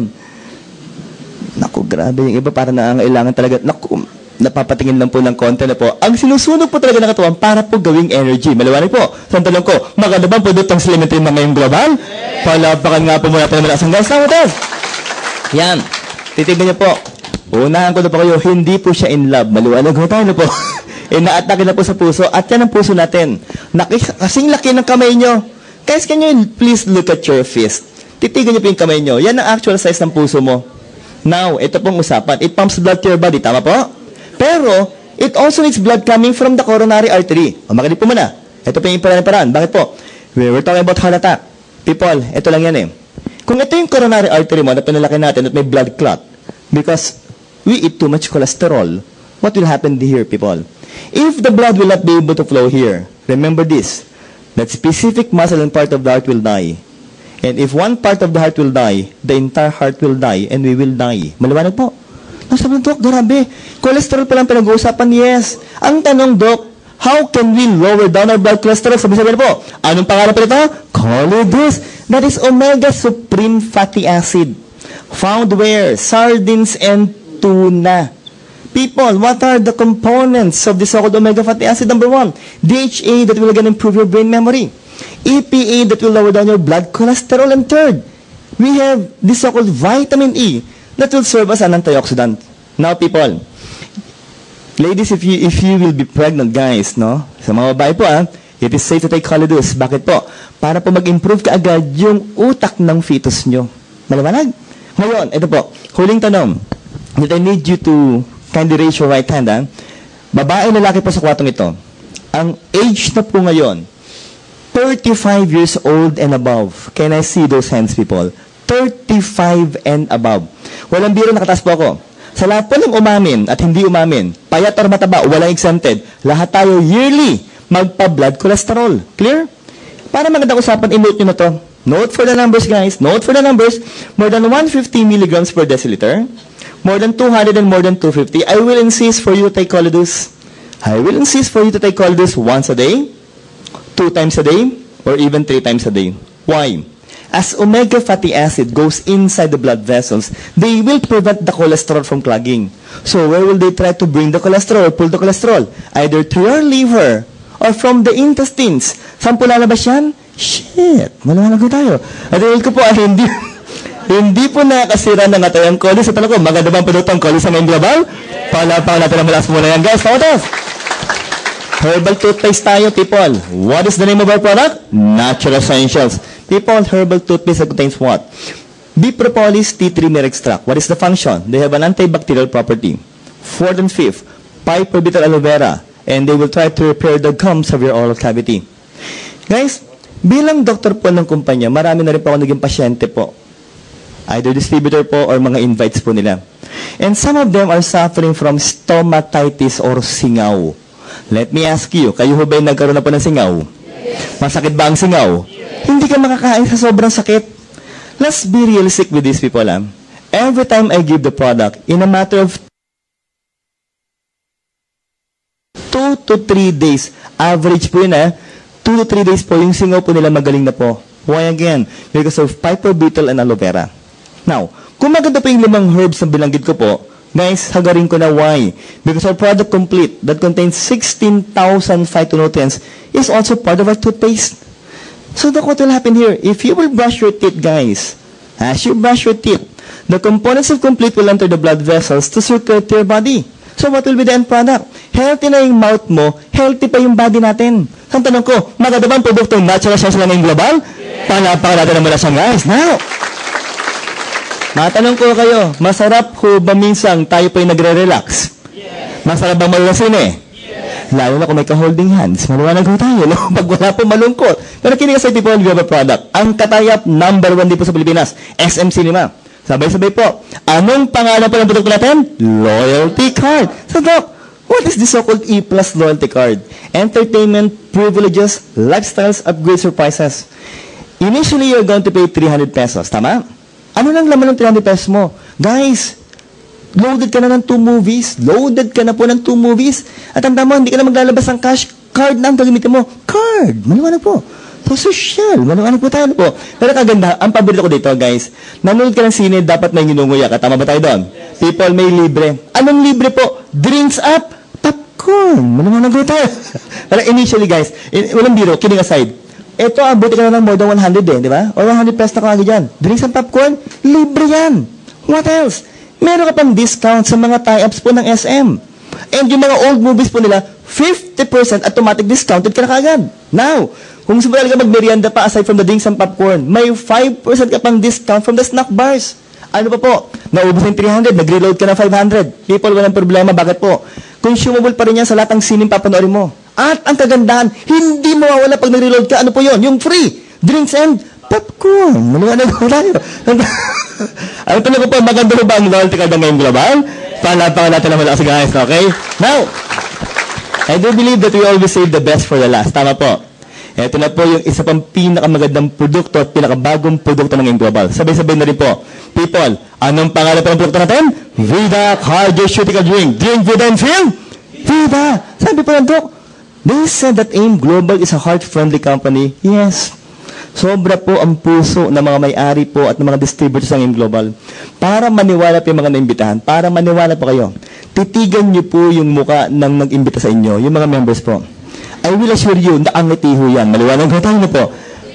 Speaker 1: Naku, grabe, yung iba para nangailangan talaga, naku, napapatingin lang po ng konti na po. Ang sinusunog po talaga ng katawan para po gawing energy. Maliwanag po. So, ang tanong ko, maganda bang produktong Slim and Trim ngayong global? Yeah. Palapakan nga po muna tayo ng malasang guys. Tama tayo. Yan. Titignan niyo po. Unahan ko na po kayo, hindi po siya in love. Maliwanag ho tayo na po. Ina-atake na po sa puso. At yan ang puso natin. Nakis kasing laki ng kamay nyo. Guys, can you please look at your fist? Titigan niyo po yung kamay nyo. Yan ang actual size ng puso mo. Now, ito pong usapan. It pumps blood to your body. Tama po? Pero, it also needs blood coming from the coronary artery. O, makinig po muna. Ito po yung paraan-paraan. Bakit po? We're talking about heart attack. People, ito lang yan eh. Kung ito yung coronary artery mo na pinalaki natin at may blood clot, because we eat too much cholesterol, what will happen here, people? If the blood will not be able to flow here, remember this, that specific muscle and part of the heart will die. And if one part of the heart will die, the entire heart will die and we will die. Maliwanag po. Nasabi ng Dok, grabe. Cholesterol pa lang pinag-uusapan, yes. Ang tanong, Dok, how can we lower down our blood cholesterol? Sabi-sabi po, anong pangalan pa ito? Choleduz. That is omega supreme fatty acid. Found where? Sardines and tuna. People, what are the components of the so-called omega fatty acid? Number one, D H A that will again improve your brain memory. E P A that will lower down your blood cholesterol. And third, we have the so-called vitamin E that will serve as an antioxidant. Now, people, ladies, if you if you will be pregnant, guys, no? Sa mga babae po, ah, it is safe to take Choleduz. Bakit po? Para po mag-improve kaagad yung utak ng fetus nyo. Maliwanag? Ngayon, ito po, huling tanong. That I need you to kindly raise your right hand, ah. Babae, lalaki po sa kwatong ito. Ang age na po ngayon, thirty-five years old and above. Can I see those hands, people? thirty-five and above. Walang biro, nakataas po ako. Sa lahat po ng umamin at hindi umamin, payat or mataba, walang exempted, lahat tayo yearly magpa-blood cholesterol. Clear? Para magandang usapan, i-note nyo na to. Note for the numbers, guys. Note for the numbers. More than one hundred fifty milligrams per deciliter. More than two hundred and more than two hundred fifty. I will insist for you to take Choleduz. I will insist for you to take Choleduz once a day, two times a day, or even three times a day. Why? As omega fatty acid goes inside the blood vessels, they will prevent the cholesterol from clogging. So where will they try to bring the cholesterol or pull the cholesterol? Either through your liver or from the intestines. Saan po lalabas yan? Shit! Malalag ko tayo. At iwil ko po, ah, hindi, hindi po nakasira ng atayang Choleduz. Sa tanong ko, maganda bang produktong Choleduz sa ngayong global? Palapaw natin ang malas muna yan, guys. Pakotos! Herbal toothpaste tayo, people. What is the name of our product? Natural Essentials. People, herbal toothpaste that contains what? Bee propolis tea tree mere extract. What is the function? They have an antibacterial property. Fourth and fifth, piperbital aloe vera. And they will try to repair the gums of your oral cavity. Guys, bilang doktor po ng kumpanya, marami na rin po ako naging pasyente po. Either distributor po or mga invites po nila. And some of them are suffering from stomatitis or singaw. Let me ask you, kayo ho ba yung nagkaroon na po ng singaw? Masakit ba ang singaw? Hindi ka makakain sa sobrang sakit. Let's be realistic with these people. Ah. Every time I give the product, in a matter of two to three days, average po yun ah, two to three days po, yung singaw po nila magaling na po. Why again? Because of piperbital and aloe vera. Now, kung maganda po yung limang herbs na bilanggit ko po, guys, hagarin ko na why. Because our product complete that contains sixteen thousand phytonutrients is also part of our toothpaste. So look what will happen here. If you will brush your teeth, guys, as you brush your teeth, the components of complete will enter the blood vessels to circulate to your body. So what will be the end product? Healthy na yung mouth mo, healthy pa yung body natin. Ang tanong ko, maganda ba ang produktong natural science lang ng global? Yeah. Panapakan natin ang mula sa guys. Now, matanong ko kayo, masarap ho ba minsang tayo po'y nagre-relax? Yeah. Masarap bang malasin eh? Lalo na kung may ka-holding hands, maluwanag ko tayo, no? Pag wala po malungkot. Pero kinig sa people, we have a product. Ang katayap, number one din po sa Pilipinas, S M Cinema. Sabay-sabay po. Anong pangalan po ng produkto natin? Loyalty Card. So, Doc, what is the so-called E Plus Loyalty Card? Entertainment, privileges, lifestyles, upgrades, surprises. Initially, you're going to pay three hundred pesos. Tama? Ano lang laman ng three hundred pesos mo? Guys, loaded ka na ng two movies. Loaded ka na po ng two movies. At tanda mo, hindi ka na maglalabas ng cash card na ang gagamitin mo. Card! Maliwanag po. So, social. Maliwanag po tayo po. Pero kaganda, ang paborito ko dito, guys, nanonood ka ng sine, dapat may ginunguya ka. Tama ba tayo doon? People may libre. Anong libre po? Drinks up, popcorn. Maliwanag po tayo. Pero initially, guys, in, walang biro, kidding aside, ito, abuti ka na ng more than one hundred eh, di ba? Or one hundred pesos na kagad dyan. Drinks and popcorn, libre yan. What else? Meron ka pang discount sa mga tie-ups po ng S M. And yung mga old movies po nila, fifty percent automatic discounted ka na kagad. Now, kung gusto mo talaga mag-merienda pa aside from the drinks and popcorn, may five percent ka pang discount from the snack bars. Ano pa po? Naubos ng three hundred, nag-reload ka na five hundred. People, walang problema. Bakit po? Consumable pa rin yan sa lahat ng sining papanoorin mo. At ang kagandahan, hindi mawawala pag nag-reload ka. Ano po yun? Yung free drinks and popcorn. Maliwanag ko tayo. Ang tanong ko po, maganda ba ang loyalty card ngayong global? Palapakan natin naman ako, guys. Okay? Now, I do believe that we always save the best for the last. Tama po. Ito na po yung isa pang pinakamagandang produkto at pinakabagong produkto ng Global. Sabay-sabay na rin po. People, anong pangalan po ng produkto natin? Vida Cardioceutical Drink. Drink Vida and feel Vida. Sabi po ng Doc, they said that AIM Global is a heart-friendly company. Yes. Sobra po ang puso ng mga may-ari po at ng mga distributors ng AIM Global. Para maniwala po yung mga naimbitahan, para maniwala po kayo, titigan niyo po yung muka ng nag-imbita sa inyo, yung mga members po. I will assure you, naangiti ho yan. Maliwanag ho tayo na po.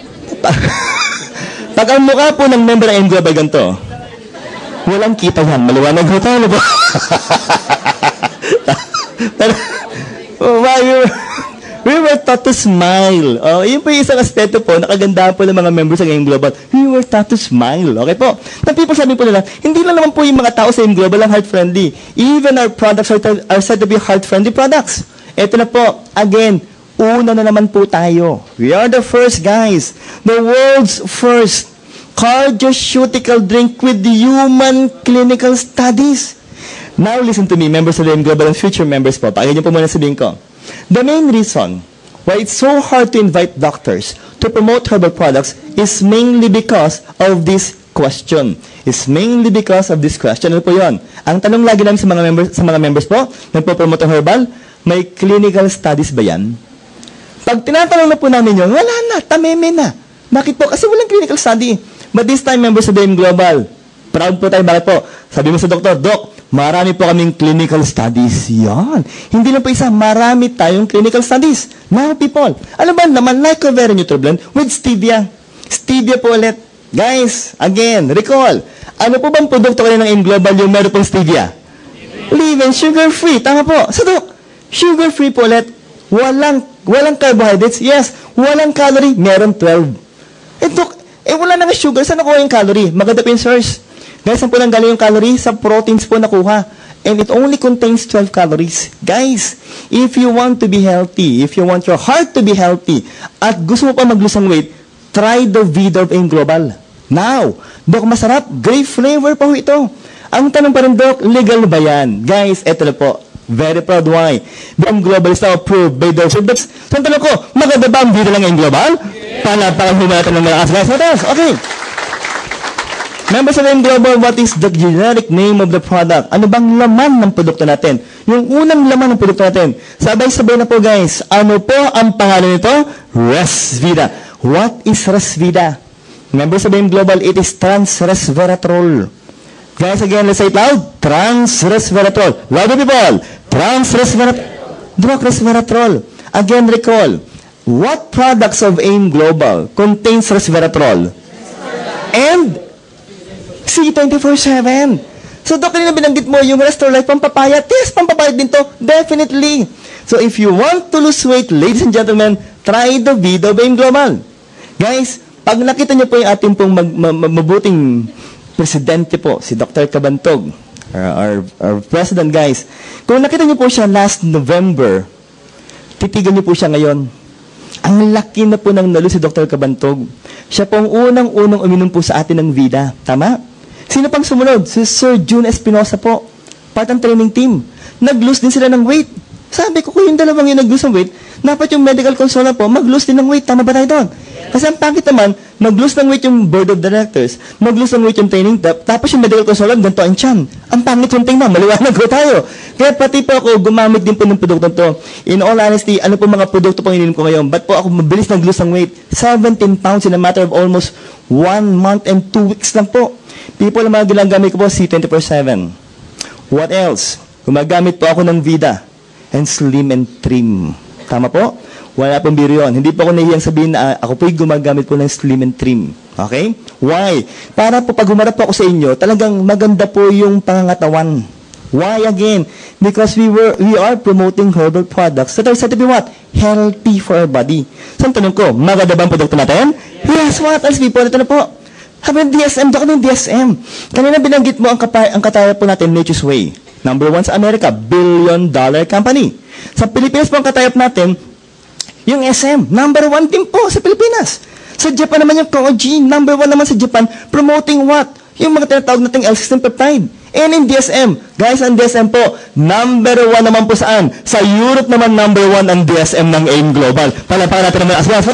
Speaker 1: Pag ang mukha po ng member ng AIM Global ganito, walang kita yan. Maliwanag ho tayo na po. Pero, oh, why you... We were taught to smile. Oh, yun po yung isang aspeto po, nakaganda po ng mga members ng AIM Global. We were taught to smile. Okay po? Na people sabi po nila, hindi lang naman po yung mga tao sa AIM Global ang heart-friendly. Even our products are, are said to be heart-friendly products. Ito na po, again, una na naman po tayo. We are the first guys. The world's first cardioceutical drink with human clinical studies. Now listen to me, members of the AIM Global and future members po. Pakinggan niyo po muna sabihin ko. The main reason why it's so hard to invite doctors to promote herbal products is mainly because of this question. It's mainly because of this question. Ano po yun? Ang tanong lagi namin sa mga members, sa mga members po, nagpo-promote ng herbal, may clinical studies ba yan? Pag tinatanong na po namin yun, wala na, tameme na. Bakit po? Kasi walang clinical study. But this time, members of the AIM Global, proud po tayo. Bakit po? Sabi mo sa doktor, Doc, marami po kaming clinical studies. Yan. Hindi lang po isa, marami tayong clinical studies. Now, people, alam ba naman, Lycovera Nutriblend with stevia. Stevia po ulit. Guys, again, recall, ano po bang produkto kayo ng AIM Global yung meron pong stevia? Live and sugar-free. Tama po. So, Doc, sugar-free po ulit. Walang, walang carbohydrates. Yes. Walang calorie. Meron twelve. Eh, Doc, eh, wala na nga sugar. Saan nakuha yung calorie? Maganda po yung source. Guys, saan po nang galing yung calorie? Sa proteins po nakuha. And it only contains twelve calories. Guys, if you want to be healthy, if you want your heart to be healthy, at gusto mo pa mag-lose ng weight, try the Vida of AIM Global. Now, Doc, masarap. Grape flavor pa ho ito. Ang tanong pa rin, Doc, legal ba yan? Guys, eto na po. Very proud why. AIM Global is now approved by the... So, ang tanong ko, maganda ba ang Vida ng AIM Global? Yeah. Panapakan ho natin ng malakas. Guys, what else? Okay. Members of AIM Global, what is the generic name of the product? Ano bang laman ng produkto natin? Yung unang laman ng produkto natin. Sabay-sabay na po, guys. Ano po ang pangalan nito? Resvida. What is Resvida? Members of AIM Global, it is trans-resveratrol. Guys, again, let's say it loud. Trans-resveratrol. Louder, people. Trans-resveratrol. Drug resveratrol. Again, recall. What products of AIM Global contains resveratrol? And C twenty-four seven. So, Doc, kanina binanggit mo yung Restore Life pampapayat. Yes, pampapayat din to. Definitely. So, if you want to lose weight, ladies and gentlemen, try the Vida of AIM Global. Guys, pag nakita niyo po yung ating pong mag, ma, ma, mabuting presidente po, si Doctor Cabantog, our, our, our president, guys, kung nakita niyo po siya last November, titigan niyo po siya ngayon. Ang laki na po ng nalo si Doctor Cabantog. Siya po ang unang-unang uminom po sa atin ng Vida. Tama? Sino pang sumunod? Si Sir June Espinosa po. Part ng training team. Nag-lose din sila ng weight. Sabi ko, kung yung dalawang yung nag-lose ng weight, dapat yung medical consultant po, mag-lose din ng weight. Tama ba tayo doon? Kasi ang pangit naman, mag-lose ng weight yung board of directors, mag-lose ng weight yung training, tapos yung medical consultant, ganito ang tiyan. Ang pangit yung tingnan, maliwanag ko tayo. Kaya pati po ako, gumamit din po ng produkto to. In all honesty, ano po mga produkto pang ininom ko ngayon? Ba't po ako mabilis nag-lose ng weight? seventeen pounds in a matter of almost one month and two weeks lang po. People, ang mga ginagamit ko po, C twenty-four seven. What else? Gumagamit po ako ng Vida and Slim and Trim. Tama po? Wala pong biro yun. Hindi po ako nahihiyang sabihin na uh, ako po'y gumagamit po ng Slim and Trim. Okay? Why? Para po pag humarap po ako sa inyo, talagang maganda po yung pangangatawan. Why again? Because we were we are promoting herbal products that are said to be what? Healthy for our body. So, ang tanong ko, maganda ba ang produkto natin? Yes, what else people? Ito na po. Habi ng D S M, doon ng D S M. Kanina binanggit mo ang, kapay, ang kataya po natin, Nature's Way. Number one sa America, billion dollar company. Sa Pilipinas po ang katayap natin, yung S M, number one din po sa Pilipinas. Sa Japan naman yung Koji, number one naman sa Japan, promoting what? Yung mga tinatawag nating L sixteen peptide. And in D S M, guys, ang D S M po, number one naman po saan? Sa Europe naman, number one ang D S M ng AIM Global. Palapakan natin naman as well. So,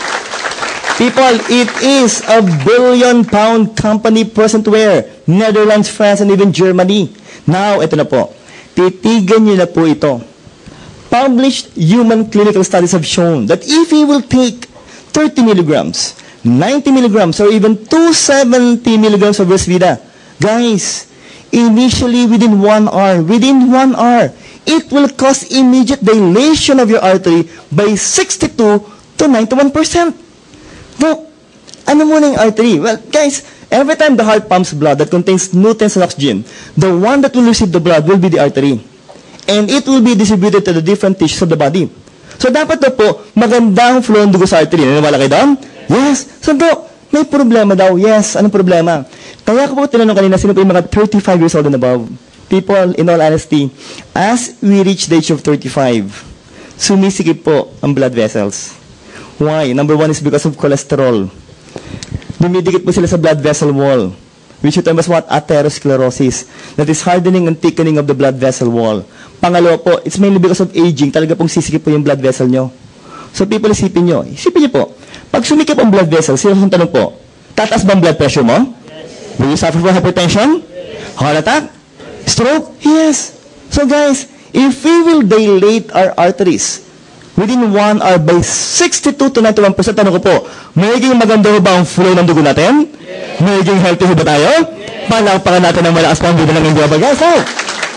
Speaker 1: people, it is a billion pound company present where? Netherlands, France, and even Germany. Now, ito na po. Titigan nyo na po ito. Published human clinical studies have shown that if you will take thirty milligrams, ninety milligrams, or even two hundred seventy milligrams of Resvida, guys, initially within one hour, within one hour, it will cause immediate dilation of your artery by sixty-two to ninety-one percent. Look, ano muna yung artery? Well, guys, every time the heart pumps blood that contains nutrients and oxygen, the one that will receive the blood will be the artery. And it will be distributed to the different tissues of the body. So, dapat na po, magandang flow ng dugo sa artery. Naniniwala kayo doon? Yes. So, Doc, may problema daw. Yes. Anong problema? Kaya ko po tinanong kanina, sino po yung mga thirty-five years old and above? People, in all honesty, as we reach the age of thirty-five, sumisikip po ang blood vessels. Why? Number one is because of cholesterol. Dumidikit po sila sa blood vessel wall, which you term as what? Atherosclerosis. That is hardening and thickening of the blood vessel wall. Pangalawa po, it's mainly because of aging. Talaga pong sisikip po yung blood vessel nyo. So people, isipin nyo. Isipin nyo po, pag sumikip ang blood vessel, sino ang tanong po, tataas ba ang blood pressure mo? Yes. Will you suffer from hypertension? Yes. Heart attack? Stroke? Yes. So guys, if we will dilate our arteries within one hour by sixty-two to ninety-one percent, tanong ko po, magiging maganda ba ang flow ng dugo natin? Yes. Magiging healthy ba tayo? Yes. Palakpakan natin ang malakas pang bida ng India. Guys, how?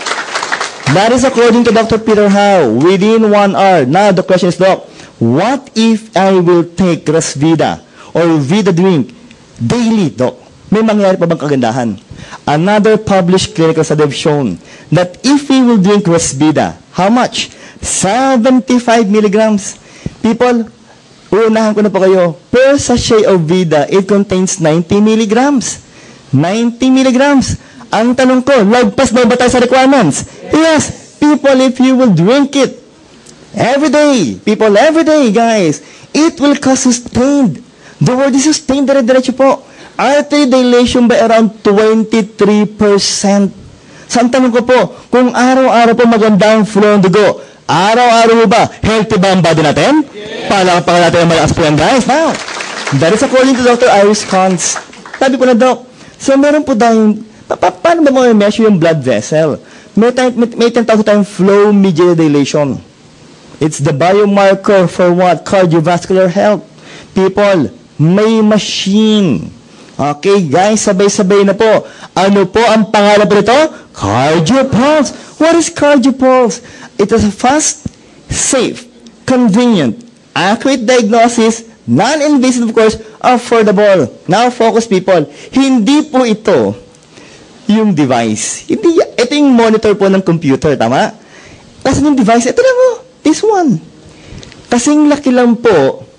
Speaker 1: That is according to Doctor Peter Howe, within one hour. Now, the question is, Doc, what if I will take Resvida or Vida drink daily, Doc? May mangyari pa bang kagandahan? Another published clinical study have shown that if we will drink Resvida, how much? seventy-five milligrams. People, unahan ko na po kayo, per sachet of Vida, it contains ninety milligrams. ninety milligrams. Ang tanong ko, lagpas daw ba tayo sa requirements? Yes, people, if you will drink it every day, people, every day, guys, it will cause sustained. The word is sustained, dire-diretso po. Artery dilation by around twenty-three percent. So, ang tanong ko po, kung araw-araw po magandang flow ng dugo, araw-araw ba, healthy ba ang body natin? Yeah. Palakpakan natin ang malakas po yan, guys. Now, that is according to Doctor Iris Kantz. Sabi ko na, Doc, so meron po tayong, pa pa paano ba mo i-measure yung blood vessel? May, may, may tinatawag tayong flow-mediated dilation. It's the biomarker for what? Cardiovascular health. People, may machine. Okay, guys, sabay-sabay na po. Ano po ang pangalan po nito? CardioPulse. What is CardioPulse? It is a fast, safe, convenient, accurate diagnosis, non-invasive, of course, affordable. Now, focus, people. Hindi po ito yung device. Hindi, ito yung monitor po ng computer, tama? Kasi yung device, ito lang oh, this one. Kasing laki lang po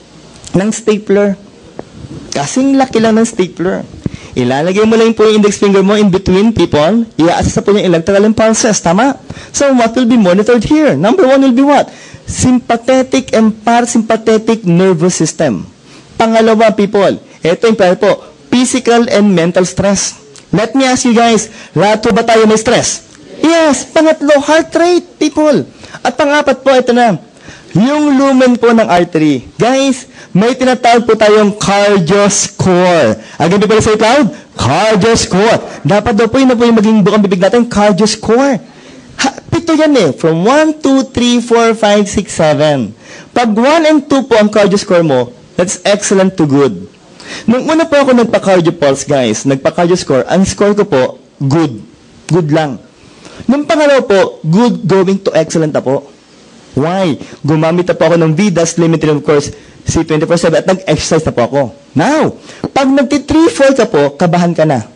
Speaker 1: ng stapler. Kasing laki lang ng stapler. Ilalagay mo lang po yung index finger mo in between, people. I-assess po yung electrical impulses, tama? So, what will be monitored here? Number one will be what? Sympathetic and parasympathetic nervous system. Pangalawa, people, ito yung pala po, physical and mental stress. Let me ask you guys, lahat po ba tayo may stress? Yes. Pangatlo, heart rate, people. At pangapat po, ito na, yung lumen po ng artery. Guys, may tinatawag po tayong cardio score. Again, people say it loud, cardio score. Dapat daw po yun na po yung maging bukang bibig natin, cardio score. Ha, pito yan eh, from one, two, three, four, five, six, seven. Pag one and two po ang cardio score mo, that's excellent to good. Nung una po ako nagpa-cardio pulse, guys, nagpa-cardio score, ang score ko po, good. Good lang. Nung pangalawa po, good going to excellent na po. Why? Gumamit na po ako ng Vidas Limited, of course, C twenty-four seven at nag-exercise na po ako. Now, pag nagti three four ka po, kabahan ka na.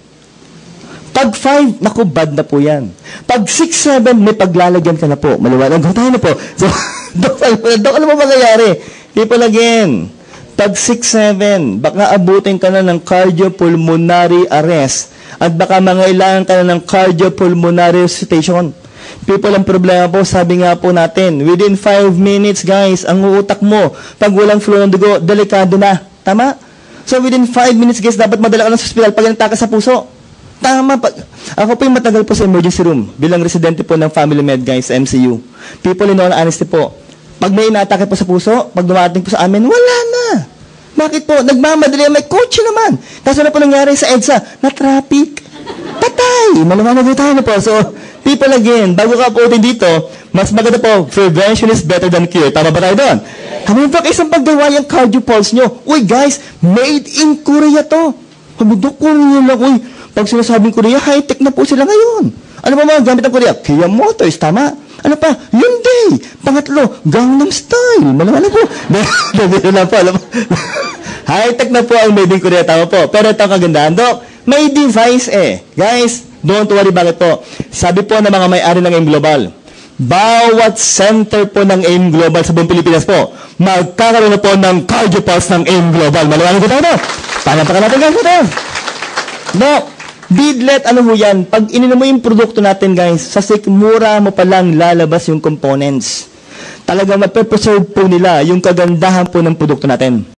Speaker 1: Pag five, naku, bad na po yan. Pag six seven, may paglalagyan ka na po. Maliwanag ko tayo na po. So, Dok, ano mo mangyayari? People again. Pag six seven, baka abutin ka na ng cardiopulmonary arrest at baka mangailangan ka na ng cardiopulmonary resuscitation. People, ang problema po, sabi nga po natin, within five minutes, guys, ang utak mo, pag walang flow ng dugo, delikado na. Tama? So, within five minutes, guys, dapat madala ka ng hospital pag nagtaka sa puso. Tama pa. Ako po yung matagal po sa emergency room bilang residente po ng Family Med, guys, M C U. People in all honesty po, pag may inaatake po sa puso, pag dumating po sa amin, wala na. Bakit po? Nagmamadali, may coach naman. Kaso na po nangyari sa EDSA, na-traffic. Patay! Malamanag na tayo na po. So, people again, bago ka po dito, mas maganda po, prevention is better than cure. Tama ba tayo doon? Hamin po isang paggawa yung cardio pulse nyo. Uy guys, made in Korea to. Hamidok Korea lang, uy. Pag sinasabing Korea, high-tech na po sila ngayon. Ano ba mga gamit ng Korea? Kia Motors, tama? Ano pa? Hyundai. Pangatlo, Gangnam Style. Malaman na po. Dahil na po, alam mo. High-tech na po ang made in Korea, tama po. Pero ito ang kagandahan, Dok. May device eh. Guys, don't worry, bakit po? Sabi po ng mga may-ari ng AIM Global, bawat center po ng AIM Global sa buong Pilipinas po, magkakaroon na po ng cardio pulse ng AIM Global. Malaman ko tayo, Dok. Panampakan natin, guys, ito. Dok, Bidlet, ano ho yan? Pag ininom mo yung produkto natin, guys, sa sikmura mo palang lalabas yung components. Talagang mape-preserve po nila yung kagandahan po ng produkto natin.